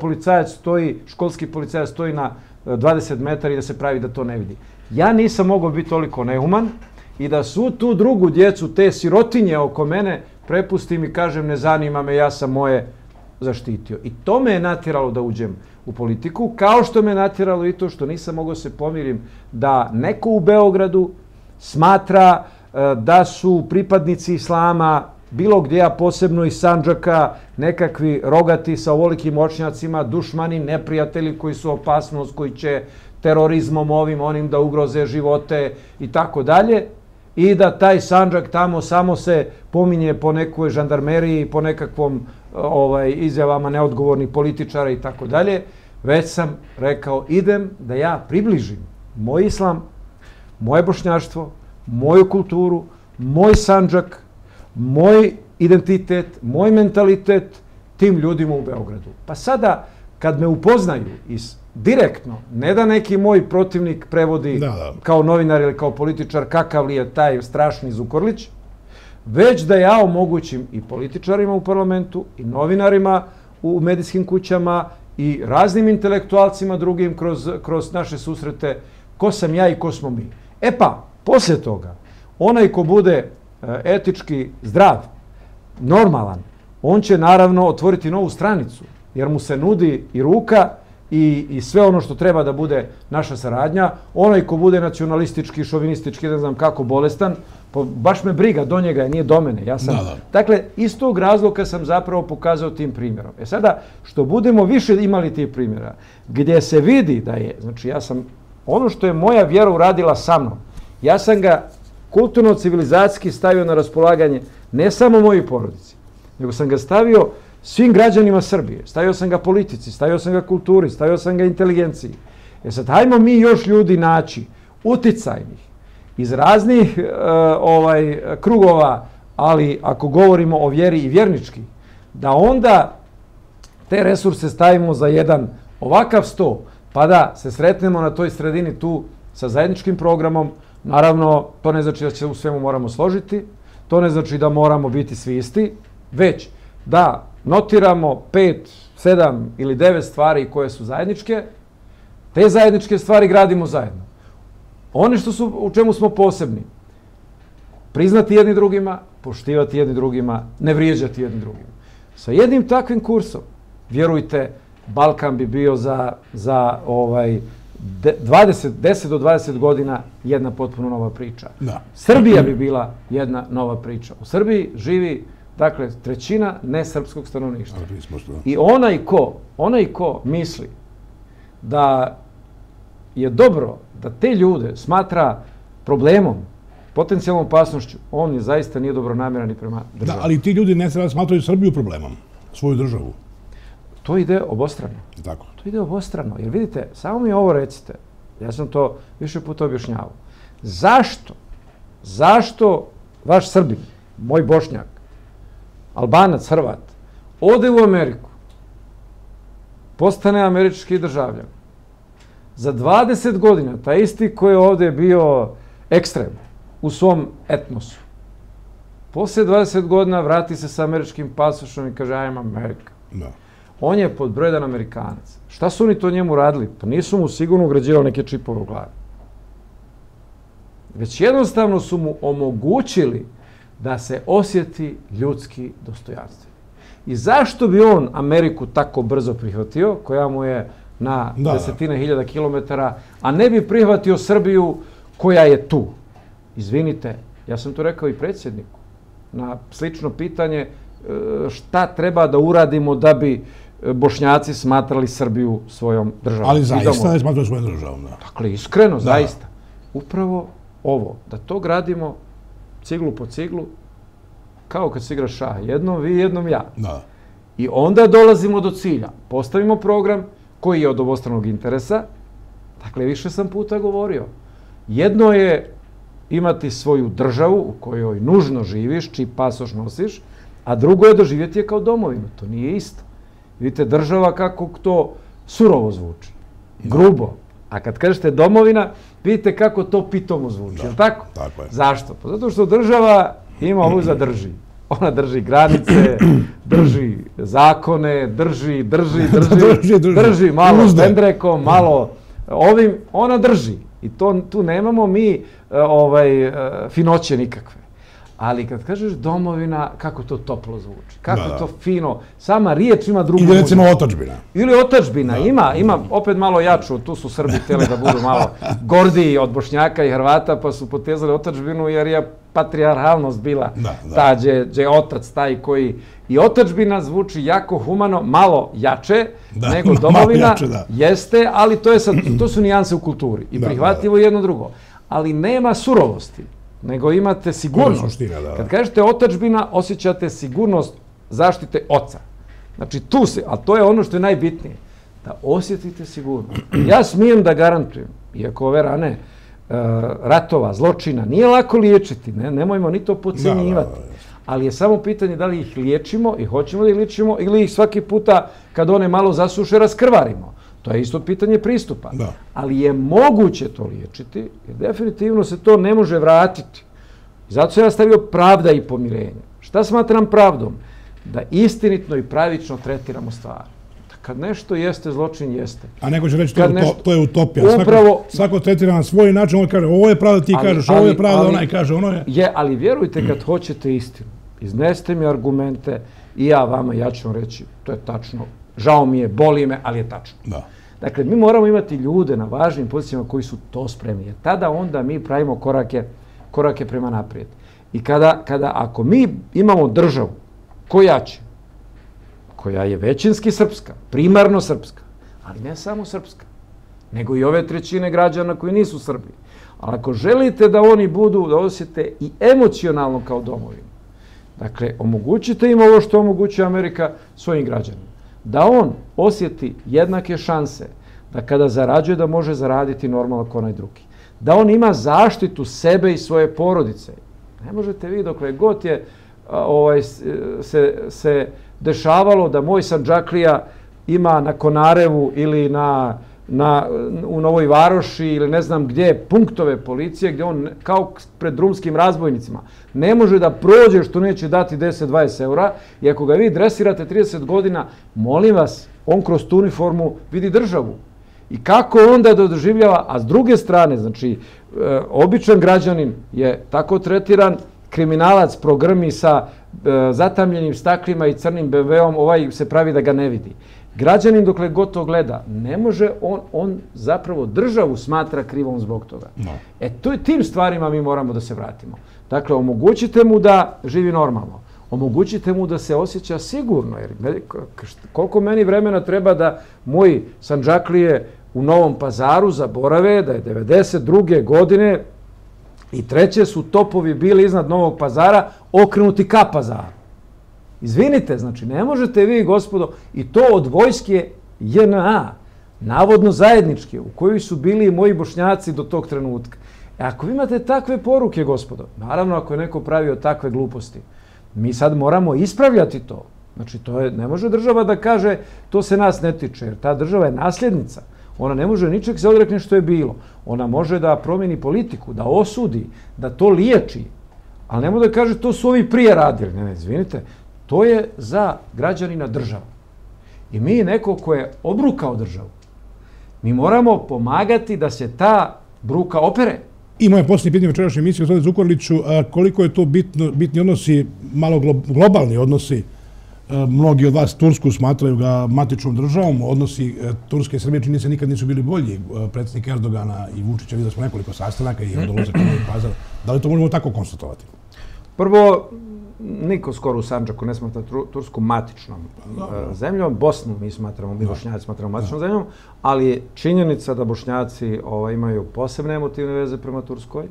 školski policajac stoji na 20 metara i da se pravi da to ne vidi. Ja nisam mogao biti toliko nehuman i da svu tu drugu djecu, te sirotinje oko mene, prepustim i kažem ne zanima me, ja sam moje zaštitio. I to me je natjeralo da uđem u politiku, kao što me natjeralo i to što nisam mogao se pomirim da neko u Beogradu smatra da su pripadnici islama bilo gdje, a posebno iz Sandžaka, nekakvi rogati sa ovolikim očnjacima, dušmani, neprijatelji koji su opasnost, koji će terorizmom ovim, onim da ugroze živote i tako dalje. I da taj Sandžak tamo samo se pominje po nekoj žandarmeriji, po nekakvom izjavama neodgovornih političara i tako dalje, već sam rekao idem da ja približim moj islam, moje bošnjaštvo, moju kulturu, moj Sandžak, moj identitet, moj mentalitet tim ljudima u Beogradu. Pa sada kad me upoznaju direktno, ne da neki moj protivnik prevodi kao novinar ili kao političar kakav li je taj strašni Zukorlić, već da ja omogućim i političarima u parlamentu i novinarima u medijskim kućama i raznim intelektualcima drugim kroz naše susrete ko sam ja i ko smo mi. E pa, poslije toga, onaj ko bude etički zdrav, normalan, on će naravno otvoriti novu stranicu, jer mu se nudi i ruka i sve ono što treba da bude naša saradnja. Onaj ko bude nacionalistički, šovinistički, ne znam kako bolestan, baš me briga, do njega je, nije do mene. Dakle, iz tog razloga sam zapravo pokazao tim primjerom. Sada, što budemo više imali tih primjera, gdje se vidi da je, znači ja sam, ono što je moja vjera uradila sa mnom, ja sam ga kulturno-civilizacijski stavio na raspolaganje ne samo mojoj porodici, nego sam ga stavio svim građanima Srbije, stavio sam ga politici, stavio sam ga kulturi, stavio sam ga inteligenciji. Sad, hajmo mi još ljudi naći, uticajnih, iz raznih krugova, ali ako govorimo o vjeri i vjernički, da onda te resurse stavimo za jedan ovakav sto, pa da se sretnemo na toj sredini tu sa zajedničkim programom. Naravno, to ne znači da se u svemu moramo složiti, to ne znači da moramo biti svi isti, već da notiramo 5, 7 ili 9 stvari koje su zajedničke, te zajedničke stvari gradimo zajedno. One u čemu smo posebni, priznati jedni drugima, poštivati jedni drugima, ne vrijeđati jedni drugima. Sa jednim takvim kursom, vjerujte, Balkan bi bio za 10 do 20 godina jedna potpuno nova priča. Srbija bi bila jedna nova priča. U Srbiji živi, dakle, 1/3 nesrpskog stanovništva. I onaj ko misli da je dobro da te ljude smatra problemom, potencijalnom opasnošću, on je zaista nije dobronamjeran i prema državi. Da, ali ti ljudi ne smatraju Srbiju problemom, svoju državu. To ide obostrano. Tako. To ide obostrano. Jer vidite, samo mi ovo recite, ja sam to više puta objašnjavao. Zašto vaš Srbin, moj Bošnjak, Albanac, Hrvat, ode u Ameriku, postane američki državljan, za 20 godina, taj isti koji je ovdje bio ekstrem u svom etnosu, poslije 20 godina vrati se sa američkim pasošom i kaže I'm America. On je pod broj 1 Amerikanac. Šta su oni to njemu radili? Pa nisu mu sigurno ugrađivali neke čipove u glavi. Već jednostavno su mu omogućili da se osjeti ljudski dostojanstven. I zašto bi on Ameriku tako brzo prihvatio, koja mu je na desetine hiljada kilometara, a ne bi prihvatio Srbiju koja je tu? Izvinite, ja sam to rekao i predsjedniku, na slično pitanje šta treba da uradimo da bi Bošnjaci smatrali Srbiju svojom državom. Ali zaista ne smatraju svojom državom. Dakle, iskreno, zaista. Upravo ovo, da to gradimo ciglu po ciglu, kao kad se igra šah, jednom vi, jednom ja. I onda dolazimo do cilja. Postavimo program koji je od obostranog interesa. Dakle, više sam puta govorio. Jedno je imati svoju državu u kojoj nužno živiš, čiji pasoš nosiš, a drugo je doživjeti je kao domovinu. To nije isto. Vidite, država kako to surovo zvuči, grubo. A kad kažete domovina, vidite kako to pitomo zvuči. Je li tako? Tako je. Zašto? Pa zato što država ima ovu za drži. Ona drži granice, drži zakone, drži malo pendrekom, malo ovim. Ona drži. I tu nemamo mi finoće nikakve. Ali kad kažeš domovina, kako to toplo zvuči, kako to fino, sama riječ ima drugu... Ili recimo otadžbina. Ili otadžbina, ima opet malo jaču, tu su Srbi htjeli da budu malo gordiji od Bošnjaka i Hrvata, pa su potezali otadžbinu jer je patrijarhalnost bila ta gdje je otac taj koji... I otadžbina zvuči jako humano, malo jače nego domovina, jeste, ali to su nijanse u kulturi i prihvatljivo jedno drugo. Ali nema surovosti, nego imate sigurnost. Kad kažete otadžbina, osjećate sigurnost zaštite oca. Znači tu se, a to je ono što je najbitnije, da osjetite sigurnost. Ja smijem da garantujem, iako ove rane ratova, zločina, nije lako liječiti, nemojmo ni to podcjenjivati. Ali je samo pitanje da li ih liječimo i hoćemo da ih liječimo ili ih svaki puta kad one malo zasuše raskrvarimo. To je isto pitanje pristupa. Ali je moguće to liječiti jer definitivno se to ne može vratiti. Zato sam ja stavio pravda i pomirenje. Šta smatram pravdom? Da istinitno i pravično tretiramo stvari. Kad nešto jeste, zločin jeste. A neko će reći to je utopija. Svako tretira na svoj način, on kaže ovo je pravda, ti kažeš ovo je pravda, onaj kaže ono je. Ali vjerujte kad hoćete istinu, iznesite mi argumente i ja ću vam reći, to je tačno. Žao mi je, boli me, ali je tačno. Dakle, mi moramo imati ljude na važnim pozicijama koji su to spremni. Tada onda mi pravimo korake prema naprijed. I ako mi imamo državu koja je većinski srpska, primarno srpska, ali ne samo srpska, nego i ove trećine građana koji nisu Srbi. Ali ako želite da oni budu, da osjete i emocionalno kao domovinu, dakle, omogućite im ovo što omogućuje Amerika svojim građanima. Da on osjeti jednake šanse, da kada zarađuje da može zaraditi normalno kao onaj drugi. Da on ima zaštitu sebe i svoje porodice. Ne možete vi dokle god je se dešavalo da moj Sandžaklija ima na Konarevu ili u Novoj Varoši ili ne znam gdje punktove policije gdje on kao pred drumskim razbojnicima ne može da prođe što neće dati 10-20 eura i ako ga vi dresirate 30 godina, molim vas, on kroz tu uniformu vidi državu. I kako onda da doživljava, a s druge strane, znači, običan građanin je tako tretiran, kriminalac programi sa zatamljenim staklima i crnim BMW-om, ovaj se pravi da ga ne vidi. Građanin dokle god to gleda, ne može, on zapravo državu smatra krivom zbog toga. Tim stvarima mi moramo da se vratimo. Dakle, omogućite mu da živi normalno. Omogućite mu da se osjeća sigurno. Jer koliko meni vremena treba da moji Sandžaklije u Novom Pazaru zaborave da je 92. godine i 3. su topovi bili iznad Novog Pazara okrenuti ka Pazaru. Izvinite, znači ne možete vi, gospodo, i to od vojske JNA, navodno zajedničke, u kojoj su bili i moji Bošnjaci do tog trenutka. Ako vi imate takve poruke, gospodo, naravno ako je neko pravio takve gluposti, mi sad moramo ispravljati to. Znači, ne može država da kaže to se nas ne tiče, jer ta država je nasljednica. Ona ne može ničeg se odrekne što je bilo. Ona može da promijeni politiku, da osudi, da to liječi. Ali ne može da kaže to su ovi prije radili. Ne, izvinite, to je za građanina država. I mi neko ko je obrukao državu, mi moramo pomagati da se ta bruka opere. I moje posljednje pitanje večerašnje emisije, gospodine Zukorliću, koliko je to bitni odnosi, malo globalni odnosi, mnogi od vas Tursku smatraju ga matičnom državom, odnosi Turske i Srbije čini se nikad nisu bili bolji. Predsjednik Erdogana i Vučića, vidjeli smo nekoliko sastanaka i dolazak u Novi Pazar. Da li to možemo tako konstatovati? Prvo, niko skoro u Sandžaku ne smatra Tursku matičnom zemljom. Bosnu mi smatramo, mi Bošnjaci smatramo matičnom zemljom, ali je činjenica da Bošnjaci imaju posebne emotivne veze prema Turskoj.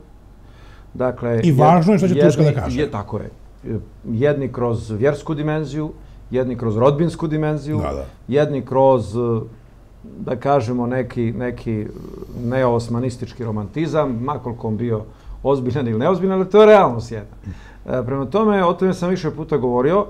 I važno je što će Turska da kaže. Tako je. Jedni kroz vjersku dimenziju, jedni kroz rodbinsku dimenziju, jedni kroz, da kažemo, neki neosmanistički romantizam, makoliko on bio ozbiljan ili neozbiljan, ali to je realnost jedna. Prema tome, o tome sam više puta govorio,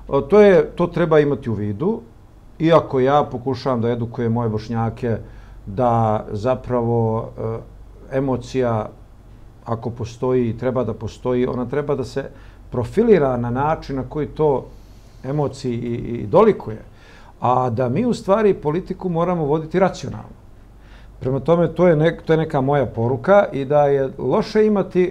to treba imati u vidu, iako ja pokušavam da edukujem moje Bošnjake da zapravo emocija, ako postoji i treba da postoji, ona treba da se profilira na način na koji to emociji i dolikuje, a da mi u stvari politiku moramo voditi racionalno. Prema tome, to je neka moja poruka i da je loše imati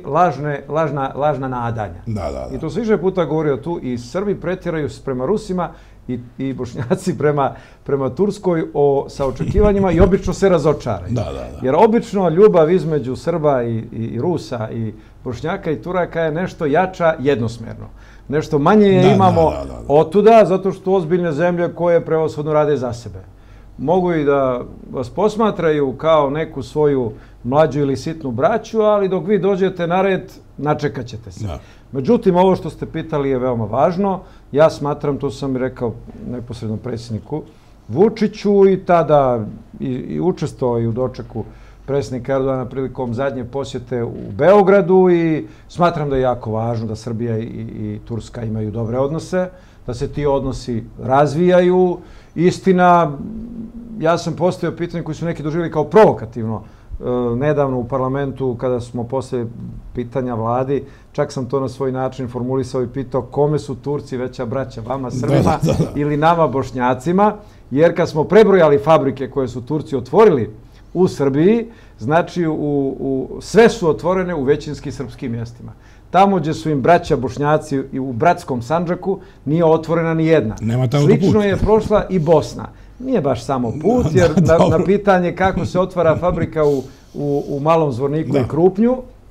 lažna nadanja. I to se više puta govorio tu i Srbi pretjeraju prema Rusima i Bošnjaci prema Turskoj sa očekivanjima i obično se razočaraju. Jer obično ljubav između Srba i Rusa i Bošnjaka i Turaka je nešto jača jednosmjerno. Nešto manje je imamo otuda, zato što ozbiljne zemlje koje prevashodno rade za sebe. Mogu i da vas posmatraju kao neku svoju mlađu ili sitnu braću, ali dok vi dođete na red, načekat ćete se. Međutim, ovo što ste pitali je veoma važno. Ja smatram, to sam i rekao neposredno predsjedniku Vučiću i tada i učestvovao i u dočeku predsjednika Erdogana prilikom zadnje posjete u Beogradu i smatram da je jako važno da Srbija i Turska imaju dobre odnose, da se ti odnosi razvijaju. Istina, ja sam postavio pitanje koji su neki doživjeli kao provokativno. Nedavno u parlamentu, kada smo postavili pitanja vladi, čak sam to na svoj način formulisao i pitao kome su Turci veća braća, vama Srbima ili nama Bošnjacima, jer kad smo prebrojali fabrike koje su Turci otvorili u Srbiji, znači sve su otvorene u većinski srpskim mjestima. Tamo gdje su im braća Bošnjaci i u bratskom Sandžaku nije otvorena ni jedna. Slično je prošla i Bosna. Nije baš samo put, jer na pitanje kako se otvara fabrika u Malom Zvorniku i Krupnju,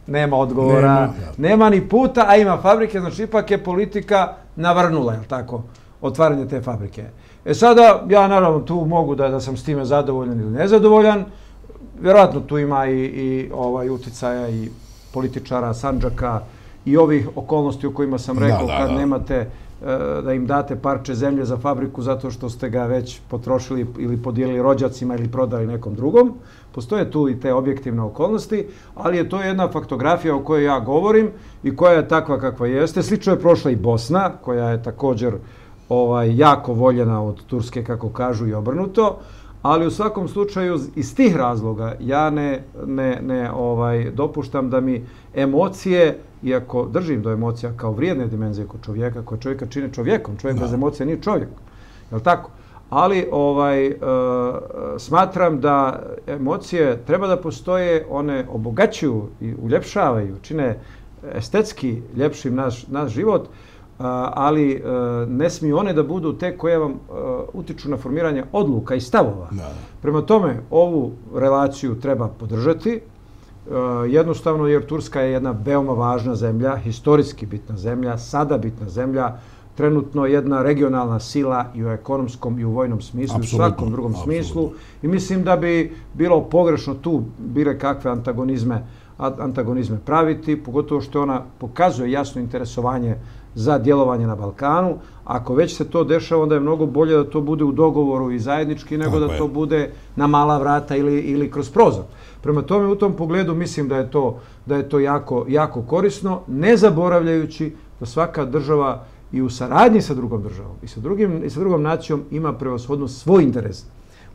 nema odgovora, nema ni puta, a ima fabrike, znači ipak je politika navrnula, je li tako, otvaranje te fabrike. Sada, ja naravno tu mogu da sam s time zadovoljan ili nezadovoljan, vjerojatno tu ima i uticaja i političara, Sandžaka i ovih okolnosti o kojima sam rekao, kad nemate da im date parče zemlje za fabriku zato što ste ga već potrošili ili podijelili rođacima ili prodali nekom drugom. Postoje tu i te objektivne okolnosti, ali je to jedna faktografija o kojoj ja govorim i koja je takva kakva jeste. Slično je prošla i Bosna, koja je također jako voljena od Turske, kako kažu, i obrnuto. Ali u svakom slučaju, iz tih razloga, ja ne dopuštam da mi emocije, iako držim do emocija kao vrijedne dimenzije kod čovjeka, koje čovjeka čine čovjekom, čovjek bez emocija nije čovjek, je li tako? Ali smatram da emocije treba da postoje, one obogaćuju i uljepšavaju, čine estetski ljepšim naš život, ali ne smiju one da budu te koje vam utiču na formiranje odluka i stavova. Prema tome, ovu relaciju treba podržati, jednostavno jer Turska je jedna veoma važna zemlja, historijski bitna zemlja, sada bitna zemlja, trenutno jedna regionalna sila i u ekonomskom i u vojnom smislu, i u svakom drugom smislu. I mislim da bi bilo pogrešno tu bile kakve antagonizme praviti, pogotovo što ona pokazuje jasno interesovanje za djelovanje na Balkanu. Ako već se to dešava, onda je mnogo bolje da to bude u dogovoru i zajednički nego da to bude na mala vrata ili kroz prozor. Prema tome, u tom pogledu mislim da je to jako korisno, ne zaboravljajući da svaka država i u saradnji sa drugom državom i sa drugom nacijom ima prevashodno svoj interes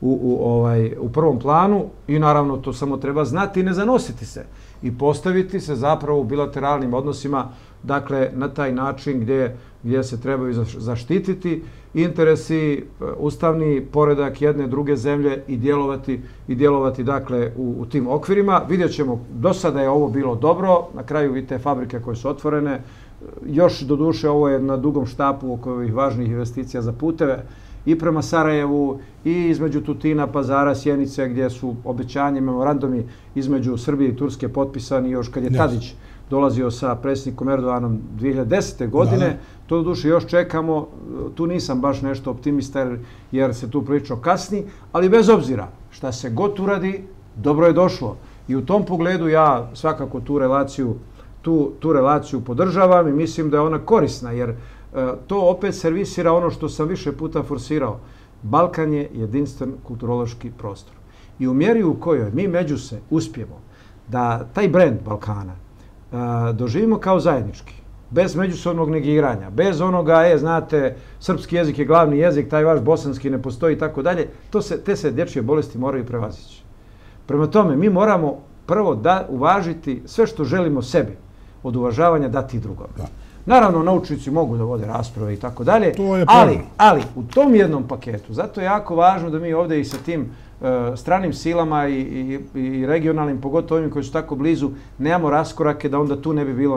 u prvom planu i naravno to samo treba znati i ne zanositi se i postaviti se zapravo u bilateralnim odnosima, dakle na taj način gdje se trebaju zaštititi interesi, ustavni poredak jedne druge zemlje i djelovati dakle u tim okvirima. Vidjet ćemo, do sada je ovo bilo dobro, na kraju i te fabrike koje su otvorene, još doduše ovo je na dugom štapu oko ovih važnih investicija za puteve i prema Sarajevu i između Tutina, Pazara, Sjenice, gdje su obećanje, memorandumi između Srbije i Turske potpisani još kad je Tadić dolazio sa predsjednikom Erdoganom 2010. godine. To doduše još čekamo, tu nisam baš nešto optimista jer se tu prilično kasni, ali bez obzira šta se god uradi, dobro je došlo. I u tom pogledu ja svakako tu relaciju podržavam i mislim da je ona korisna, jer to opet servisira ono što sam više puta forsirao. Balkan je jedinstven kulturološki prostor. I u mjeri u kojoj mi među se uspijemo da taj brend Balkana doživimo kao zajednički, bez međusobnog negiranja, bez onoga, znate, srpski jezik je glavni jezik, taj vaš bosanski ne postoji i tako dalje, te se dječje bolesti moraju prevazići. Prema tome, mi moramo prvo uvažiti sve što želimo sebi, od uvažavanja dati i drugome. Naravno, naučnici mogu da vode rasprave i tako dalje, ali u tom jednom paketu, zato je jako važno da mi ovdje i sa tim stranim silama i regionalnim, pogotovo ovim koji su tako blizu, nemamo raskorake da onda tu ne bi bilo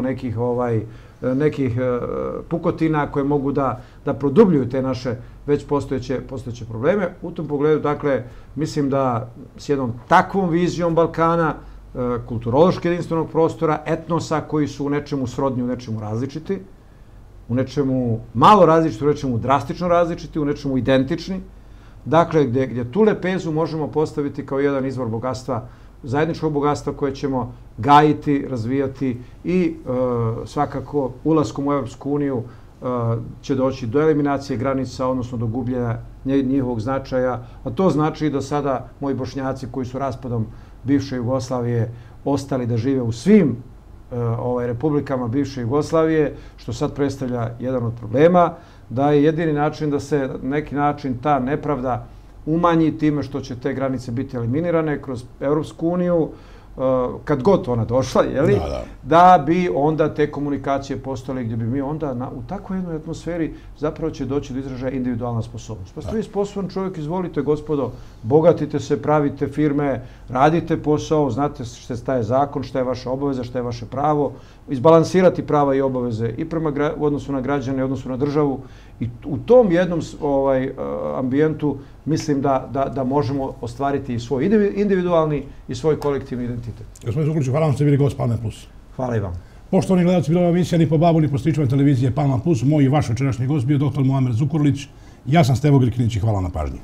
nekih pukotina koje mogu da produbljuju te naše već postojeće probleme. U tom pogledu, dakle, mislim da s jednom takvom vizijom Balkana, kulturološki jedinstvenog prostora, etnosa koji su u nečemu srodni, u nečemu različiti, u nečemu malo različiti, u nečemu drastično različiti, u nečemu identični. Dakle, gdje tu lepezu možemo postaviti kao jedan izvor bogatstva, zajedničkog bogatstva koje ćemo gajiti, razvijati i svakako ulaskom u Europsku uniju će doći do eliminacije granica, odnosno do gubljenja njihovog značaja. A to znači da sada moji Bošnjaci koji su raspadom bivše Jugoslavije ostali da žive u svim republikama bivše Jugoslavije, što sad predstavlja jedan od problema, da je jedini način da se na neki način ta nepravda umanji time što će te granice biti eliminirane kroz Europsku uniju, kad god ona došla, da bi onda te komunikacije postale gdje bi mi onda u takvoj jednoj atmosferi zapravo će doći do izražaja individualna sposobnost. Pa ste vi sposoban čovjek, izvolite gospodo, bogatite se, pravite firme, radite posao, znate šta je zakon, šta je vaša obaveza, šta je vaše pravo, izbalansirati prava i obaveze i u odnosu na građane, i u odnosu na državu. I u tom jednom ambijentu mislim da možemo ostvariti i svoj individualni i svoj kolektivni identitet. Gospodin Zukorlić, hvala vam što ste bili gost Pamet Plus. Hvala i vam. Poštovani gledalci, bila ova emisija Ni po babu, ni po stričevima televizije Palma Plus. Moj i vaš večerašnji gost bio dr. Muamer Zukorlić. Ja sam Stevo Grkinić i hvala na pažnji.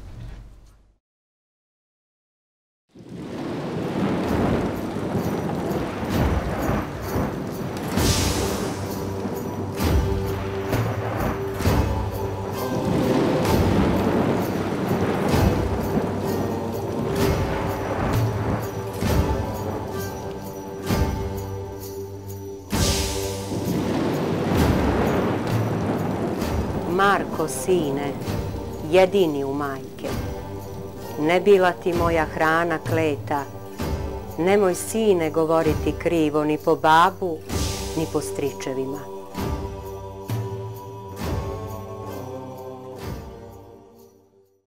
Marko, sine, jedini u majke, ne bila ti moja hrana kleta, nemoj, sine, govoriti krivo ni po babu, ni po stričevima.